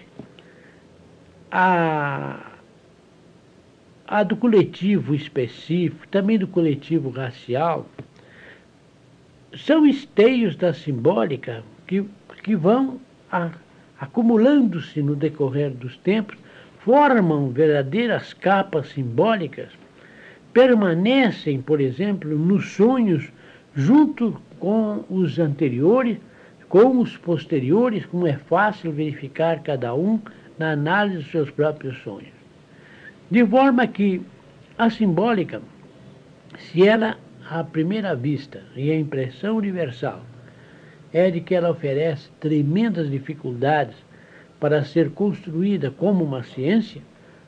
a, a do coletivo específico, também do coletivo racial, são esteios da simbólica que, que vão a, acumulando-se no decorrer dos tempos, formam verdadeiras capas simbólicas, permanecem, por exemplo, nos sonhos, junto com os anteriores, com os posteriores, como é fácil verificar cada um na análise dos seus próprios sonhos. De forma que a simbólica, se ela, à primeira vista, e a impressão universal, é de que ela oferece tremendas dificuldades para ser construída como uma ciência,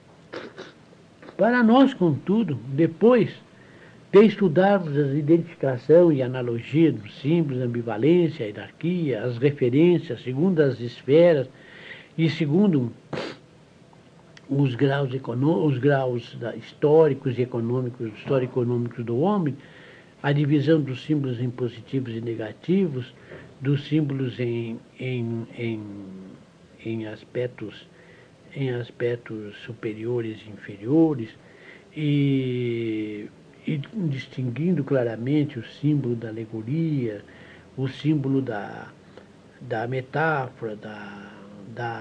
para nós, contudo, depois de estudarmos a identificação e analogia dos símbolos, a ambivalência, a hierarquia, as referências, segundo as esferas e segundo os graus, os graus históricos e econômicos, histórico-econômicos do homem, a divisão dos símbolos em positivos e negativos, dos símbolos em, em, em, em aspectos em aspectos superiores e inferiores, e, e distinguindo claramente o símbolo da alegoria, o símbolo da, da metáfora, da, da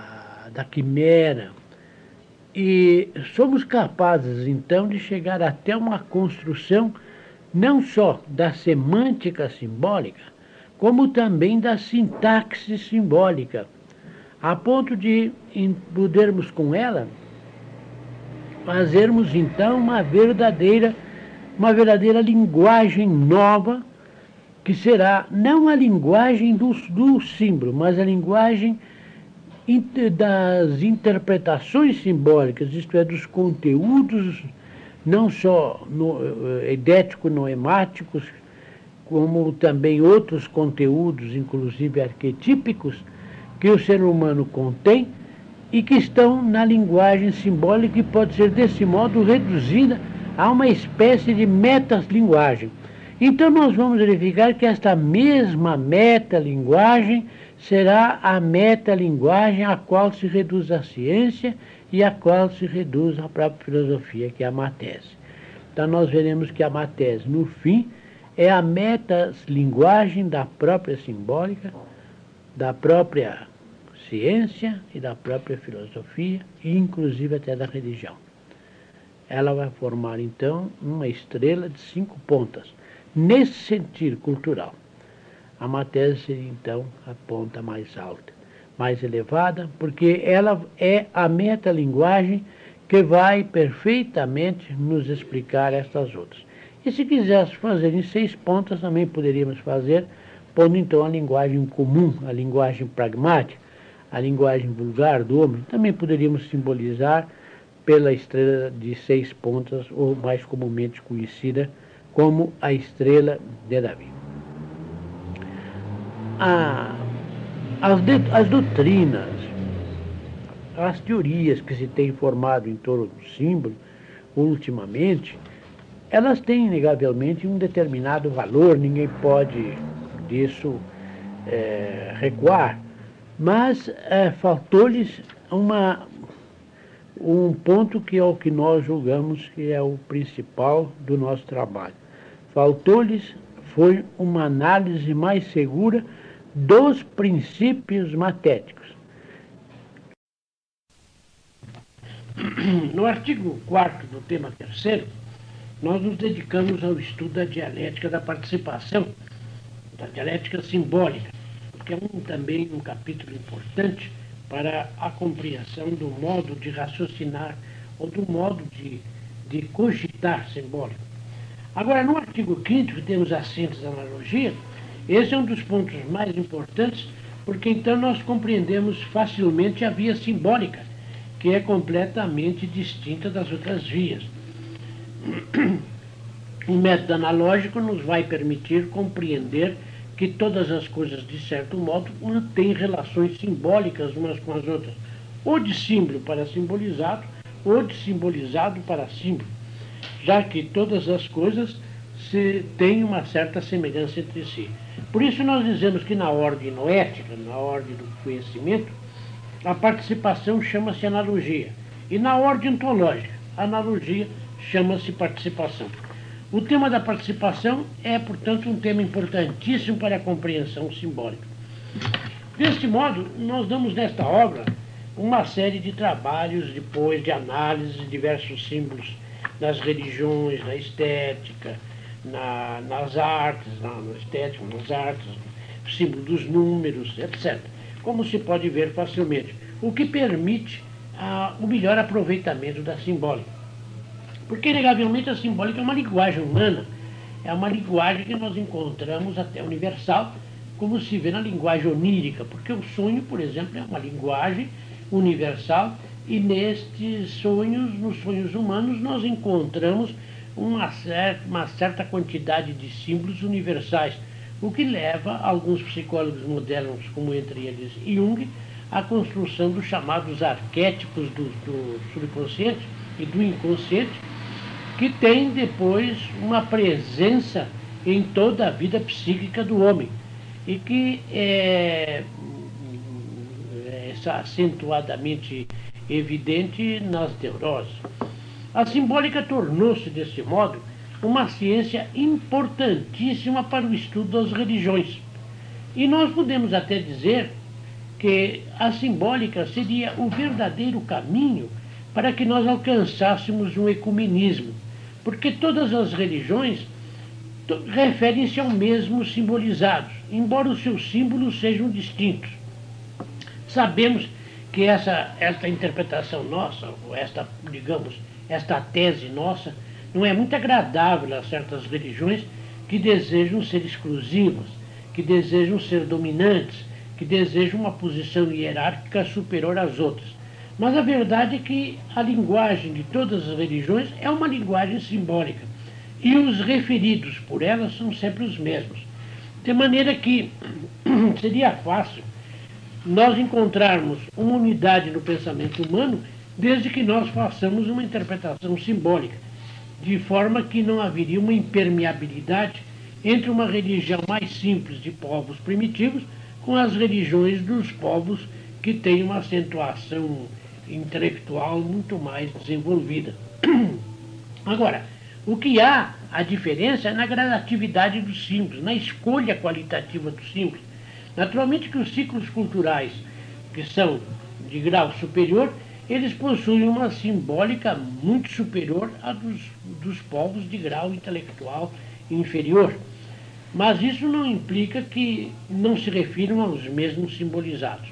da, da quimera. E somos capazes, então, de chegar até uma construção não só da semântica simbólica, como também da sintaxe simbólica, a ponto de em, podermos com ela fazermos então uma verdadeira, uma verdadeira linguagem nova, que será não a linguagem do, do símbolo, mas a linguagem inter, das interpretações simbólicas, isto é, dos conteúdos, não só no, idético-noemáticos, como também outros conteúdos, inclusive arquetípicos, que o ser humano contém e que estão na linguagem simbólica e pode ser, desse modo, reduzida a uma espécie de metalinguagem. Então, nós vamos verificar que esta mesma metalinguagem será a metalinguagem a qual se reduz a ciência e a qual se reduz a própria filosofia, que é a matese. Então, nós veremos que a matese, no fim, é a metalinguagem da própria simbólica, da própria ciência e da própria filosofia, e inclusive até da religião. Ela vai formar, então, uma estrela de cinco pontas, nesse sentido cultural. A matese seria, então, a ponta mais alta, mais elevada, porque ela é a metalinguagem que vai perfeitamente nos explicar estas outras. E se quiséssemos fazer em seis pontas, também poderíamos fazer, pondo então a linguagem comum, a linguagem pragmática, a linguagem vulgar do homem, também poderíamos simbolizar pela estrela de seis pontas, ou mais comumente conhecida como a estrela de Davi. A, as, de, as doutrinas, as teorias que se têm formado em torno do símbolo, ultimamente, elas têm, inegavelmente, um determinado valor, ninguém pode disso é, recuar, mas é, faltou-lhes uma, um ponto que é o que nós julgamos que é o principal do nosso trabalho. Faltou-lhes foi uma análise mais segura dos princípios matéticos. No artigo quarto do tema terceiro, nós nos dedicamos ao estudo da dialética da participação, da dialética simbólica, que é um, também um capítulo importante para a compreensão do modo de raciocinar ou do modo de, de cogitar simbólico. Agora, no artigo quinto, que temos a síntese da analogia, esse é um dos pontos mais importantes, porque então nós compreendemos facilmente a via simbólica, que é completamente distinta das outras vias. O método analógico nos vai permitir compreender que todas as coisas, de certo modo, têm relações simbólicas umas com as outras, ou de símbolo para simbolizado, ou de simbolizado para símbolo, já que todas as coisas se, têm uma certa semelhança entre si. Por isso nós dizemos que na ordem noética, na ordem do conhecimento, a participação chama-se analogia, e na ordem ontológica, a analogia chama-se participação. O tema da participação é, portanto, um tema importantíssimo para a compreensão simbólica. Deste modo, nós damos nesta obra uma série de trabalhos depois de análise de diversos símbolos nas religiões, na estética, na, nas artes, na, na estética, nas artes, o símbolo dos números, etcétera. Como se pode ver facilmente, o que permite ah, o melhor aproveitamento da simbólica. Porque, inegavelmente, a simbólica é uma linguagem humana, é uma linguagem que nós encontramos até universal, como se vê na linguagem onírica, porque o sonho, por exemplo, é uma linguagem universal, e nestes sonhos, nos sonhos humanos, nós encontramos uma certa, uma certa quantidade de símbolos universais, o que leva alguns psicólogos modernos, como entre eles Jung, à construção dos chamados arquétipos do, do subconsciente e do inconsciente, que tem depois uma presença em toda a vida psíquica do homem e que é, é acentuadamente evidente nas neuroses. A simbólica tornou-se, desse modo, uma ciência importantíssima para o estudo das religiões. E nós podemos até dizer que a simbólica seria o verdadeiro caminho para que nós alcançássemos um ecumenismo, porque todas as religiões referem-se ao mesmo simbolizado, embora os seus símbolos sejam distintos. Sabemos que essa, esta interpretação nossa, ou esta, digamos, esta tese nossa, não é muito agradável a certas religiões que desejam ser exclusivas, que desejam ser dominantes, que desejam uma posição hierárquica superior às outras. Mas a verdade é que a linguagem de todas as religiões é uma linguagem simbólica, e os referidos por elas são sempre os mesmos. De maneira que seria fácil nós encontrarmos uma unidade no pensamento humano desde que nós façamos uma interpretação simbólica, de forma que não haveria uma impermeabilidade entre uma religião mais simples de povos primitivos com as religiões dos povos que têm uma acentuação intelectual muito mais desenvolvida. Agora, o que há a diferença é na gradatividade dos símbolos, na escolha qualitativa dos símbolos. Naturalmente que os ciclos culturais, que são de grau superior, eles possuem uma simbólica muito superior à dos, dos povos de grau intelectual inferior. Mas isso não implica que não se refiram aos mesmos simbolizados.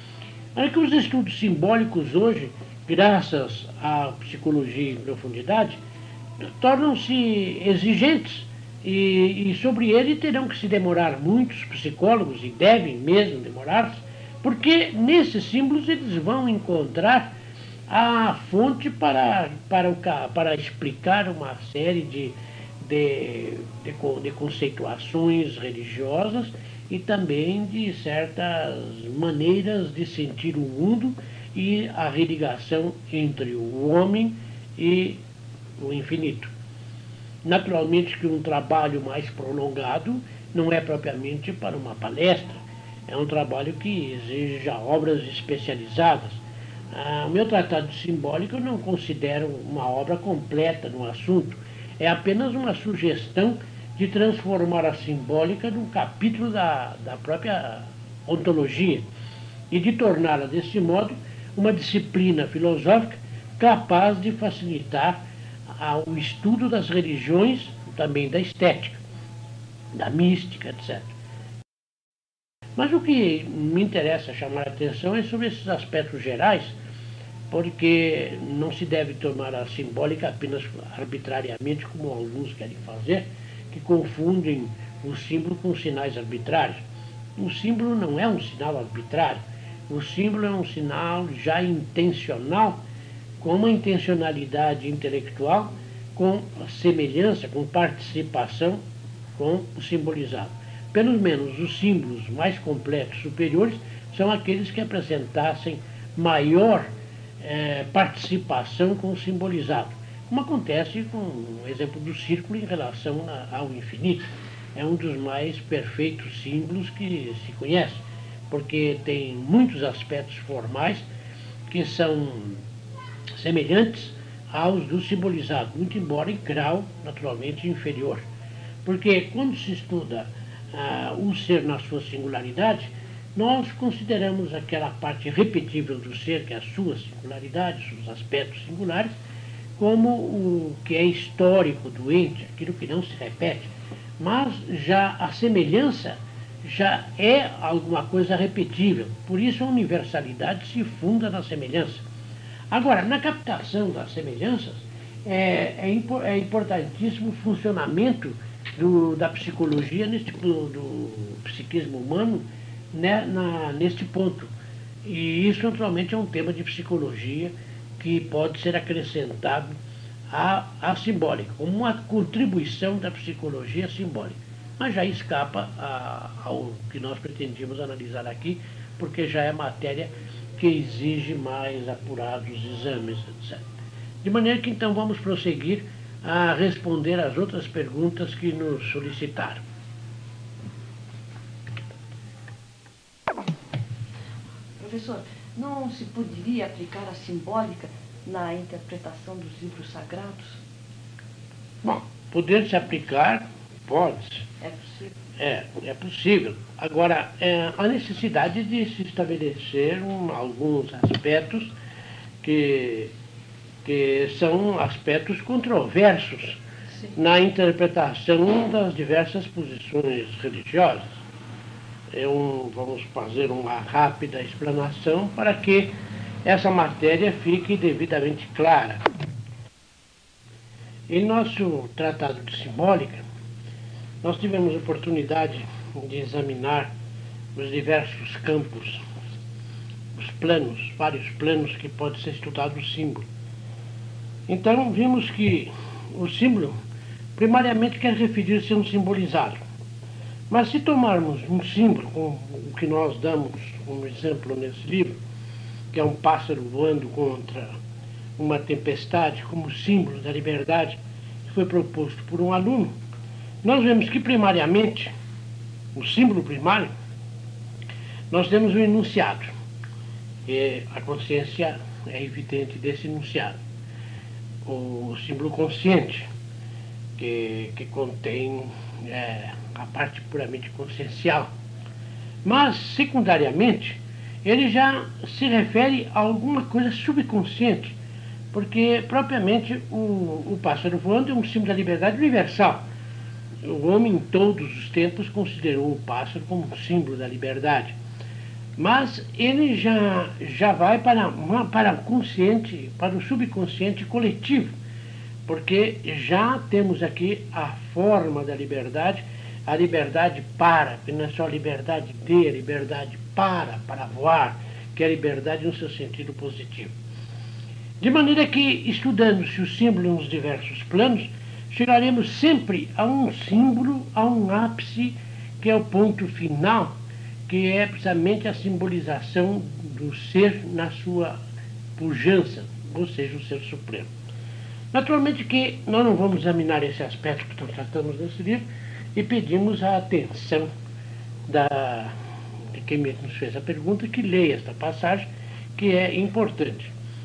É que os estudos simbólicos hoje, graças à psicologia em profundidade, tornam-se exigentes e, e sobre ele terão que se demorar muitos psicólogos, e devem mesmo demorar-se, porque nesses símbolos eles vão encontrar a fonte para, para, o, para explicar uma série de, de, de, de conceituações religiosas e também de certas maneiras de sentir o mundo e a religação entre o homem e o infinito. Naturalmente que um trabalho mais prolongado não é propriamente para uma palestra, é um trabalho que exige já obras especializadas. Ah, o meu tratado de simbólica eu não considero uma obra completa no assunto, é apenas uma sugestão de transformar a simbólica num capítulo da, da própria ontologia e de torná-la, desse modo, uma disciplina filosófica capaz de facilitar o estudo das religiões, também da estética, da mística, etcétera. Mas o que me interessa chamar a atenção é sobre esses aspectos gerais, porque não se deve tomar a simbólica apenas arbitrariamente, como alguns querem fazer, que confundem o símbolo com sinais arbitrários. O símbolo não é um sinal arbitrário, o símbolo é um sinal já intencional, com uma intencionalidade intelectual, com semelhança, com participação com o simbolizado. Pelo menos os símbolos mais completos, superiores, são aqueles que apresentassem maior eh, participação com o simbolizado, como acontece com o exemplo do círculo em relação a, ao infinito. É um dos mais perfeitos símbolos que se conhece, porque tem muitos aspectos formais que são semelhantes aos do simbolizado, muito embora em grau naturalmente inferior. Porque quando se estuda ah, o ser na sua singularidade, nós consideramos aquela parte repetível do ser, que é a sua singularidade, seus aspectos singulares, como o que é histórico do ente, aquilo que não se repete. Mas já a semelhança já é alguma coisa repetível, por isso a universalidade se funda na semelhança. Agora, na captação das semelhanças, é, é, é importantíssimo o funcionamento do, da psicologia, neste, do, do psiquismo humano, né, na, neste ponto. E isso, naturalmente, é um tema de psicologia que pode ser acrescentado à, à simbólica, como uma contribuição da psicologia simbólica. Mas já escapa a, ao que nós pretendíamos analisar aqui, porque já é matéria que exige mais apurados exames, etcétera. De maneira que então vamos prosseguir a responder às outras perguntas que nos solicitaram. Professor, não se poderia aplicar a simbólica na interpretação dos livros sagrados? Bom, poder se aplicar, pode-se. É possível? É, é possível. Agora, é, a necessidade de se estabelecer um, alguns aspectos que, que são aspectos controversos Sim. na interpretação das diversas posições religiosas. Eu, vamos fazer uma rápida explanação para que essa matéria fique devidamente clara. Em nosso tratado de simbólica, nós tivemos oportunidade de examinar os diversos campos, os planos, vários planos que pode ser estudado o símbolo. Então, vimos que o símbolo, primariamente, quer referir-se a um simbolizado. Mas se tomarmos um símbolo, como o que nós damos como exemplo nesse livro, que é um pássaro voando contra uma tempestade, como símbolo da liberdade, que foi proposto por um aluno, nós vemos que, primariamente, o símbolo primário, nós temos o enunciado. E a consciência é evidente desse enunciado. O símbolo consciente, que, que contém é, a parte puramente consciencial. Mas, secundariamente, ele já se refere a alguma coisa subconsciente, porque, propriamente, o, o pássaro voando é um símbolo da liberdade universal. O homem, em todos os tempos, considerou o pássaro como um símbolo da liberdade. Mas ele já, já vai para, uma, para o consciente, para o subconsciente coletivo, porque já temos aqui a forma da liberdade, a liberdade para, que não é só a liberdade de, a liberdade para, para voar, que é a liberdade no seu sentido positivo. De maneira que, estudando-se o símbolo nos diversos planos, chegaremos sempre a um símbolo, a um ápice, que é o ponto final, que é precisamente a simbolização do ser na sua pujança, ou seja, o ser supremo. Naturalmente que nós não vamos examinar esse aspecto que nós tratamos nesse livro e pedimos a atenção da, de quem nos fez a pergunta, que leia esta passagem, que é importante.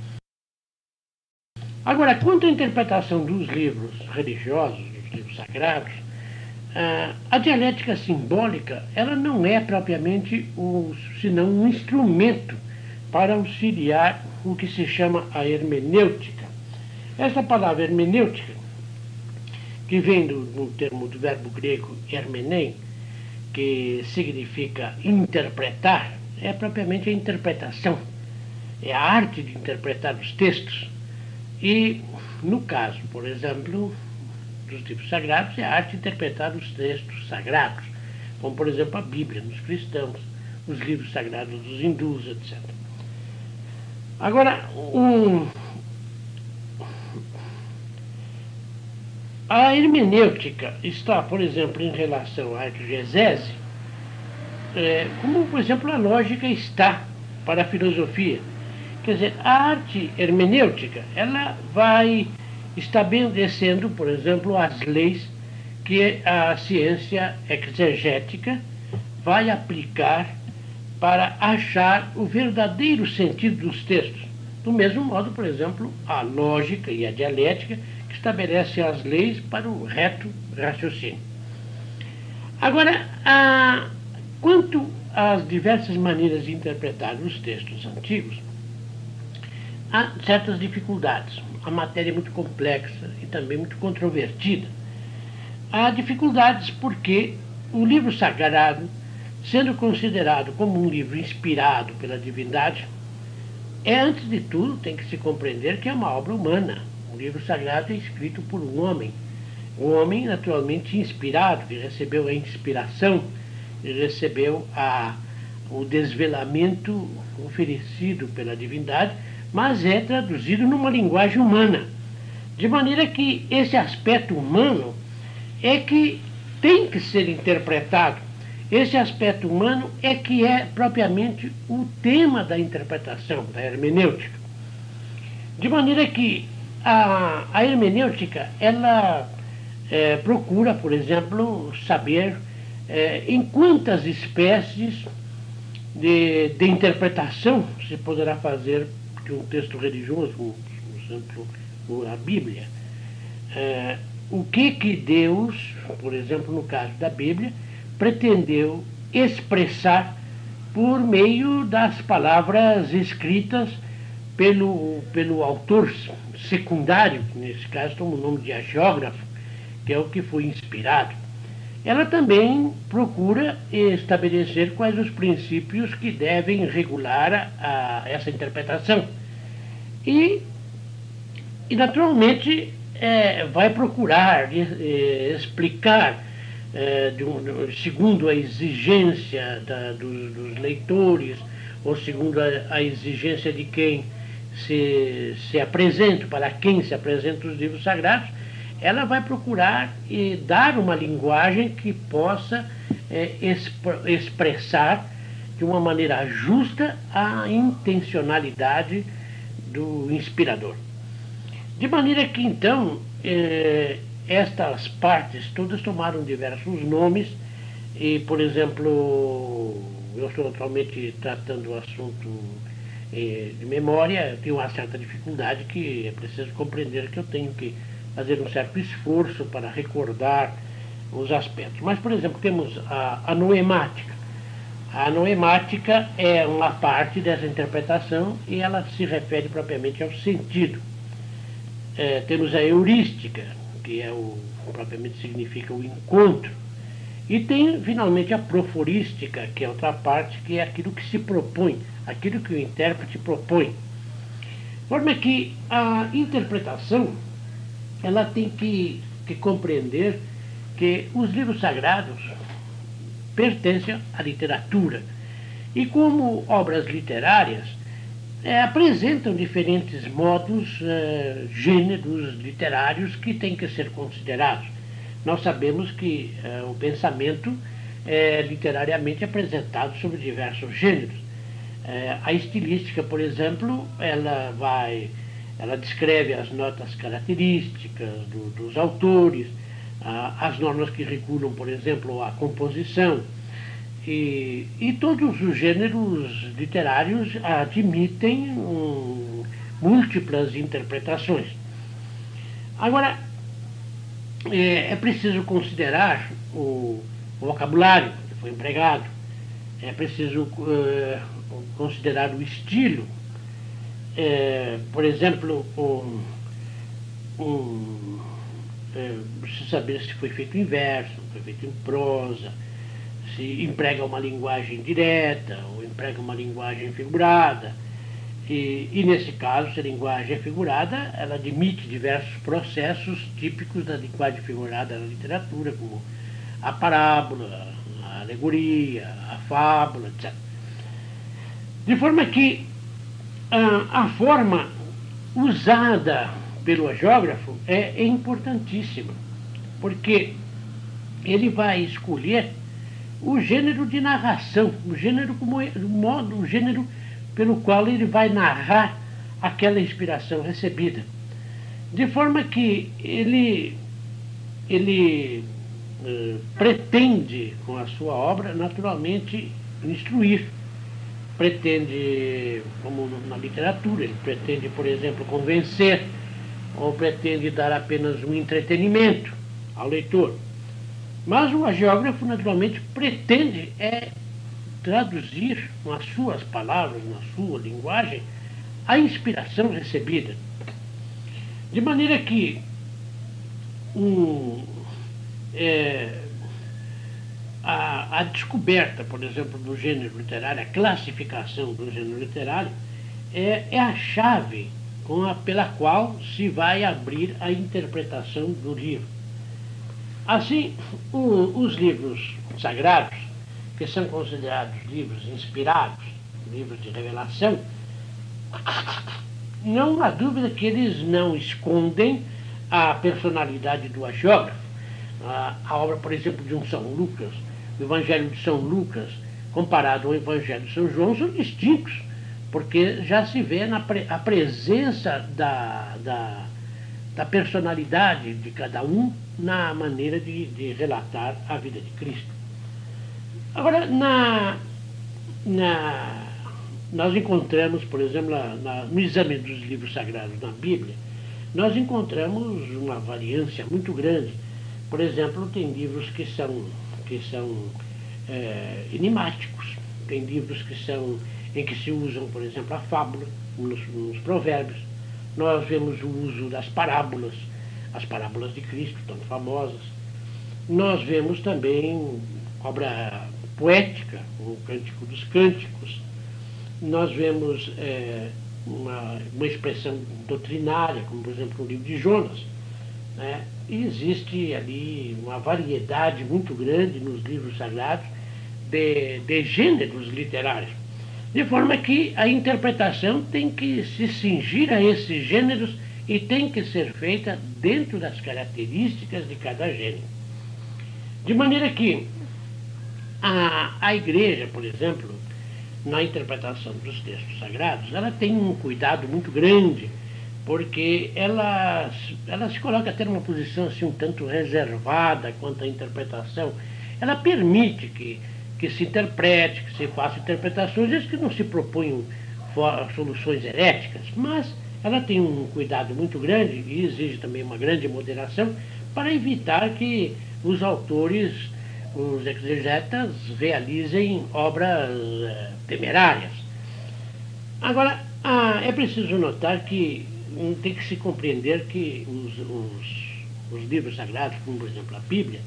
Agora, quanto à interpretação dos livros religiosos, dos livros sagrados, a dialética simbólica, ela não é propriamente o, senão um instrumento para auxiliar o que se chama a hermenêutica. Essa palavra hermenêutica, que vem do, do termo do verbo grego hermenein, que significa interpretar, é propriamente a interpretação, é a arte de interpretar os textos. E, no caso, por exemplo, dos livros sagrados, é a arte de interpretar os textos sagrados, como, por exemplo, a Bíblia nos cristãos, os livros sagrados dos hindus, etcétera. Agora, um, a hermenêutica está, por exemplo, em relação à exegese, é, como, por exemplo, a lógica está para a filosofia. Quer dizer, a arte hermenêutica, ela vai estabelecendo, por exemplo, as leis que a ciência exegética vai aplicar para achar o verdadeiro sentido dos textos. Do mesmo modo, por exemplo, a lógica e a dialética, que estabelecem as leis para o reto raciocínio. Agora, a, quanto às diversas maneiras de interpretar os textos antigos, há certas dificuldades. A matéria é muito complexa e também muito controvertida. Há dificuldades porque o livro sagrado, sendo considerado como um livro inspirado pela divindade, é, antes de tudo, tem que se compreender que é uma obra humana. O livro sagrado é escrito por um homem. Um homem, naturalmente, inspirado, que recebeu a inspiração, e recebeu a, o desvelamento oferecido pela divindade, mas é traduzido numa linguagem humana. De maneira que esse aspecto humano é que tem que ser interpretado. Esse aspecto humano é que é propriamente o tema da interpretação, da hermenêutica. De maneira que a, a hermenêutica, ela é, procura, por exemplo, saber é, em quantas espécies de, de interpretação se poderá fazer de um texto religioso, por exemplo, a Bíblia. É, o que que Deus, por exemplo, no caso da Bíblia, pretendeu expressar por meio das palavras escritas pelo, pelo autor secundário, que nesse caso toma o nome de agiógrafo, que é o que foi inspirado. Ela também procura estabelecer quais os princípios que devem regular a, a essa interpretação. E, e naturalmente, é, vai procurar é, explicar, é, de um, segundo a exigência da, dos, dos leitores, ou segundo a, a exigência de quem se, se apresenta, para quem se apresentam os livros sagrados, ela vai procurar eh, dar uma linguagem que possa eh, exp expressar de uma maneira justa a intencionalidade do inspirador. De maneira que, então, eh, estas partes todas tomaram diversos nomes e, por exemplo, eu estou atualmente tratando o assunto eh, de memória, eu tenho uma certa dificuldade que é preciso compreender que eu tenho que fazer um certo esforço para recordar os aspectos. Mas, por exemplo, temos a, a noemática. A noemática é uma parte dessa interpretação e ela se refere propriamente ao sentido. É, temos a heurística, que é o, propriamente significa o encontro. E tem, finalmente, a proforística, que é outra parte, que é aquilo que se propõe, aquilo que o intérprete propõe. De forma que a interpretação ela tem que, que compreender que os livros sagrados pertencem à literatura. E como obras literárias, é, apresentam diferentes modos, é, gêneros literários que têm que ser considerados. Nós sabemos que é, o pensamento é literariamente apresentado sobre diversos gêneros. É, a estilística, por exemplo, ela vai... Ela descreve as notas características do, dos autores, ah, as normas que regulam, por exemplo, a composição. E, e todos os gêneros literários admitem um, múltiplas interpretações. Agora, é, é preciso considerar o, o vocabulário que foi empregado, é preciso é, considerar o estilo. É, por exemplo, um, um, é, precisa saber se foi feito em verso, foi feito em prosa, se emprega uma linguagem direta ou emprega uma linguagem figurada. E, e nesse caso, se a linguagem é figurada, ela admite diversos processos típicos da linguagem figurada na literatura, como a parábola, a alegoria, a fábula, etcétera. De forma que a, a forma usada pelo agiógrafo é, é importantíssima, porque ele vai escolher o gênero de narração, o gênero como o modo, o gênero pelo qual ele vai narrar aquela inspiração recebida, de forma que ele ele uh, pretende com a sua obra naturalmente instruir, pretende, como na literatura, ele pretende, por exemplo, convencer, ou pretende dar apenas um entretenimento ao leitor. Mas o agiógrafo, naturalmente, pretende é traduzir com as suas palavras, na sua linguagem, a inspiração recebida. De maneira que um, é, a, a descoberta, por exemplo, do gênero literário, a classificação do gênero literário, é, é a chave com a, pela qual se vai abrir a interpretação do livro. Assim, o, os livros sagrados, que são considerados livros inspirados, livros de revelação, não há dúvida que eles não escondem a personalidade do agiógrafo. A, a obra, por exemplo, de um São Lucas, o Evangelho de São Lucas, comparado ao Evangelho de São João, são distintos, porque já se vê na pre, a presença da, da, da personalidade de cada um na maneira de, de relatar a vida de Cristo. Agora, na, na, nós encontramos, por exemplo, na, na, no exame dos livros sagrados na Bíblia, nós encontramos uma variância muito grande. Por exemplo, tem livros que são, que são é, enigmáticos. Tem livros que são, em que se usam, por exemplo, a fábula, nos, nos provérbios. Nós vemos o uso das parábolas, as parábolas de Cristo, tão famosas. Nós vemos também obra poética, o Cântico dos Cânticos. Nós vemos é, uma, uma expressão doutrinária, como, por exemplo, o livro de Jonas, né? E existe ali uma variedade muito grande nos livros sagrados de, de gêneros literários. De forma que a interpretação tem que se cingir a esses gêneros e tem que ser feita dentro das características de cada gênero. De maneira que a, a igreja, por exemplo, na interpretação dos textos sagrados, ela tem um cuidado muito grande, porque ela, ela se coloca até numa posição assim um tanto reservada quanto à interpretação. Ela permite que, que se interprete, que se faça interpretações, desde que não se proponham soluções heréticas, mas ela tem um cuidado muito grande e exige também uma grande moderação para evitar que os autores, os exegetas, realizem obras eh, temerárias. Agora, ah, é preciso notar que hum, tem que se compreender que os, os, os livros sagrados, como por exemplo a Bíblia,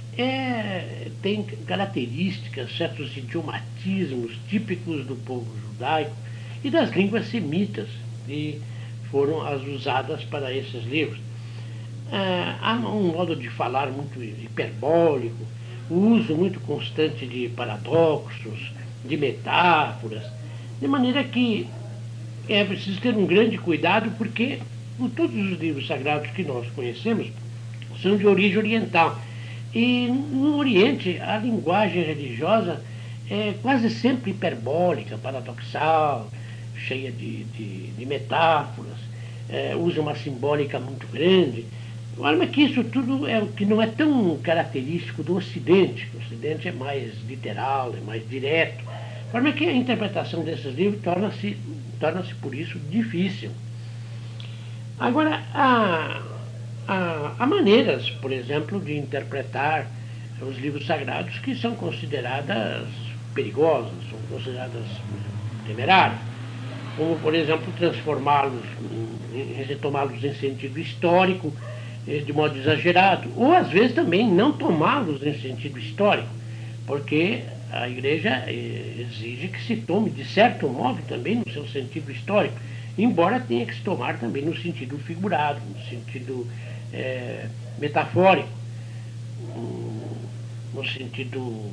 é, tem características, certos idiomatismos típicos do povo judaico e das línguas semitas, que foram as usadas para esses livros. Ah, há um modo de falar muito hiperbólico, o uso muito constante de paradoxos, de metáforas, de maneira que é preciso ter um grande cuidado, porque todos os livros sagrados que nós conhecemos são de origem oriental. E no Oriente, a linguagem religiosa é quase sempre hiperbólica, paradoxal, cheia de, de, de metáforas, é, usa uma simbólica muito grande. Mas que isso tudo é o que não é tão característico do Ocidente. O Ocidente é mais literal, é mais direto. De forma que a interpretação desses livros torna-se, torna-se por isso, difícil. Agora, há, há, há maneiras, por exemplo, de interpretar os livros sagrados que são consideradas perigosas, são consideradas temerárias. Como, por exemplo, transformá-los, retomá-los em sentido histórico, de modo exagerado, ou às vezes também não tomá-los em sentido histórico, porque a igreja exige que se tome de certo modo também no seu sentido histórico, embora tenha que se tomar também no sentido figurado, no sentido é, metafórico, no sentido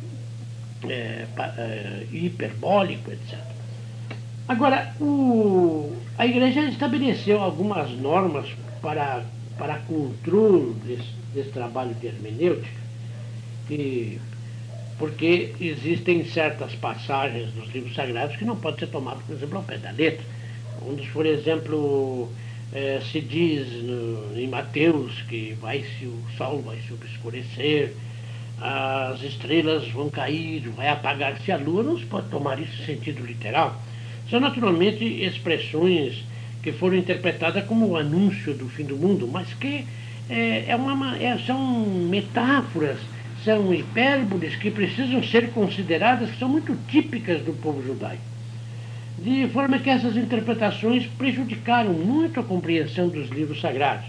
é, é, hiperbólico, etcétera. Agora, o, a igreja estabeleceu algumas normas para para controle desse, desse trabalho de hermenêutica, e, porque existem certas passagens dos livros sagrados que não podem ser tomadas, por exemplo, ao pé da letra. Onde, por exemplo, eh, se diz no, em Mateus que vai-se o sol vai se obscurecer, as estrelas vão cair, vai apagar-se a lua, não se pode tomar isso em sentido literal. São naturalmente expressões que foram interpretadas como o anúncio do fim do mundo, mas que é, é uma, é, são metáforas, são hipérboles que precisam ser consideradas, que são muito típicas do povo judaico. De forma que essas interpretações prejudicaram muito a compreensão dos livros sagrados.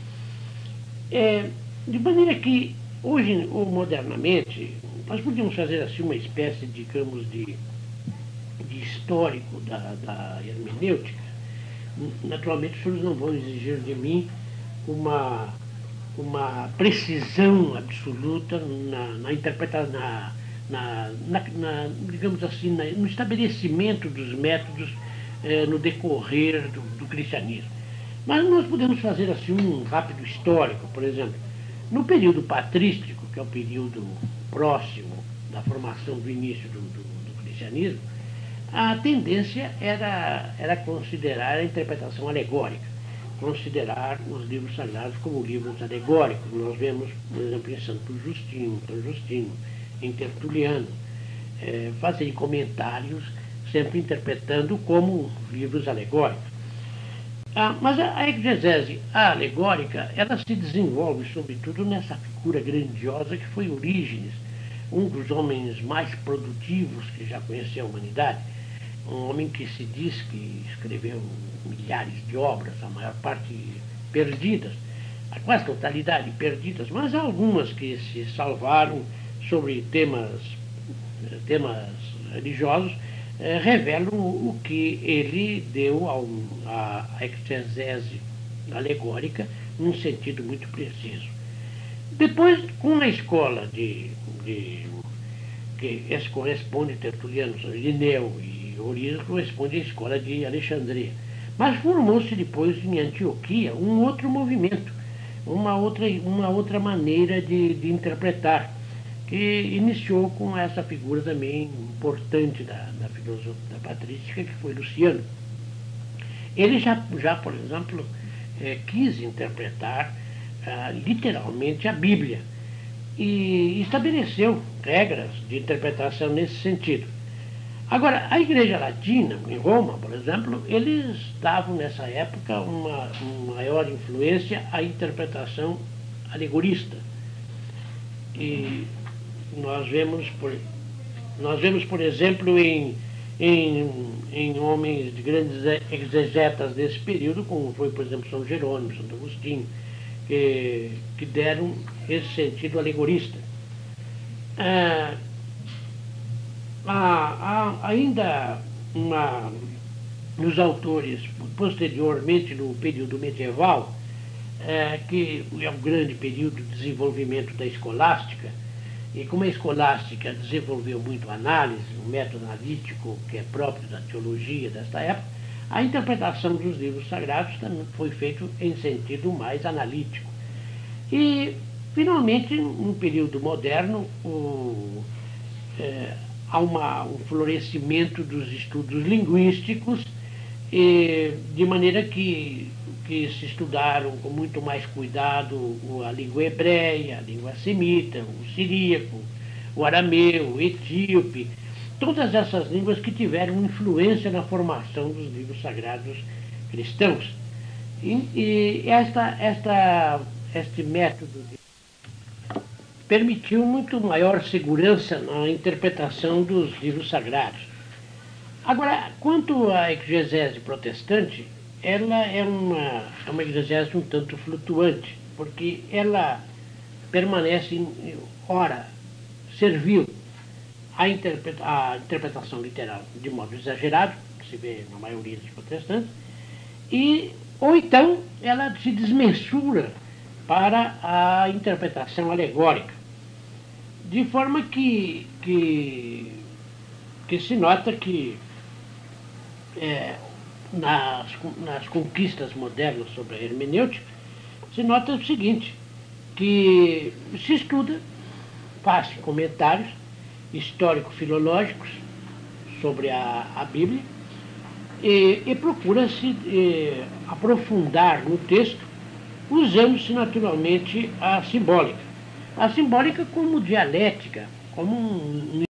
É, de maneira que, hoje, ou modernamente, nós podíamos fazer assim uma espécie, digamos, de, de histórico da, da hermenêutica. Naturalmente, os senhores não vão exigir de mim uma, uma precisão absoluta na, na interpretação, na, na, na, na, digamos assim, na, no estabelecimento dos métodos eh, no decorrer do, do cristianismo. Mas nós podemos fazer assim um rápido histórico, por exemplo, no período patrístico, que é o período próximo da formação do início do, do, do cristianismo, a tendência era, era considerar a interpretação alegórica, considerar os livros sagrados como livros alegóricos. Nós vemos, por exemplo, em Santo Justino, São Justino, em Tertuliano, é, fazerem comentários sempre interpretando como livros alegóricos. Ah, mas a, a exegese alegórica, ela se desenvolve sobretudo nessa figura grandiosa que foi Orígenes. um dos homens mais produtivos que já conheceu a humanidade, um homem que se diz que escreveu milhares de obras, a maior parte perdidas, a quase totalidade perdidas, mas há algumas que se salvaram sobre temas, temas religiosos, eh, revelam o que ele deu ao, à exegese alegórica num sentido muito preciso. Depois, com a escola de, de que esse corresponde Tertuliano, Linneu e Origens, corresponde à escola de Alexandria. Mas formou-se depois em Antioquia um outro movimento, uma outra, uma outra maneira de, de interpretar, que iniciou com essa figura também importante da, da filosofia da patrística, que foi Luciano. Ele já, já por exemplo, eh, quis interpretar ah, literalmente a Bíblia e estabeleceu regras de interpretação nesse sentido. Agora, a Igreja Latina, em Roma, por exemplo, eles davam nessa época uma, uma maior influência à interpretação alegorista. E nós vemos, por, nós vemos, por exemplo, em, em, em homens de grandes exegetas desse período, como foi, por exemplo, São Jerônimo, Santo Agostinho, que, que deram esse sentido alegorista. Ah, há, há ainda uma, nos autores, posteriormente no período medieval, é, que é um grande período de desenvolvimento da escolástica, e como a escolástica desenvolveu muito a análise, o método analítico que é próprio da teologia desta época, a interpretação dos livros sagrados também foi feita em sentido mais analítico. E, finalmente, no período moderno, o, é, há uma, um florescimento dos estudos linguísticos, e, de maneira que, que se estudaram com muito mais cuidado a língua hebreia, a língua semita, o siríaco, o arameu, o etíope, todas essas línguas que tiveram influência na formação dos livros sagrados cristãos. E, e esta, esta, este método de, permitiu muito maior segurança na interpretação dos livros sagrados. Agora, quanto à exegese protestante, ela é uma, é uma exegese um tanto flutuante, porque ela permanece, ora, servil à interpreta, à interpretação literal de modo exagerado, que se vê na maioria dos protestantes, e, ou então ela se desmensura para a interpretação alegórica, de forma que, que, que se nota que é, nas, nas conquistas modernas sobre a hermenêutica, se nota o seguinte, que se estuda, faz comentários histórico-filológicos sobre a, a Bíblia e, e procura-se eh, aprofundar no texto, usando-se naturalmente a simbólica. A simbólica como dialética, como um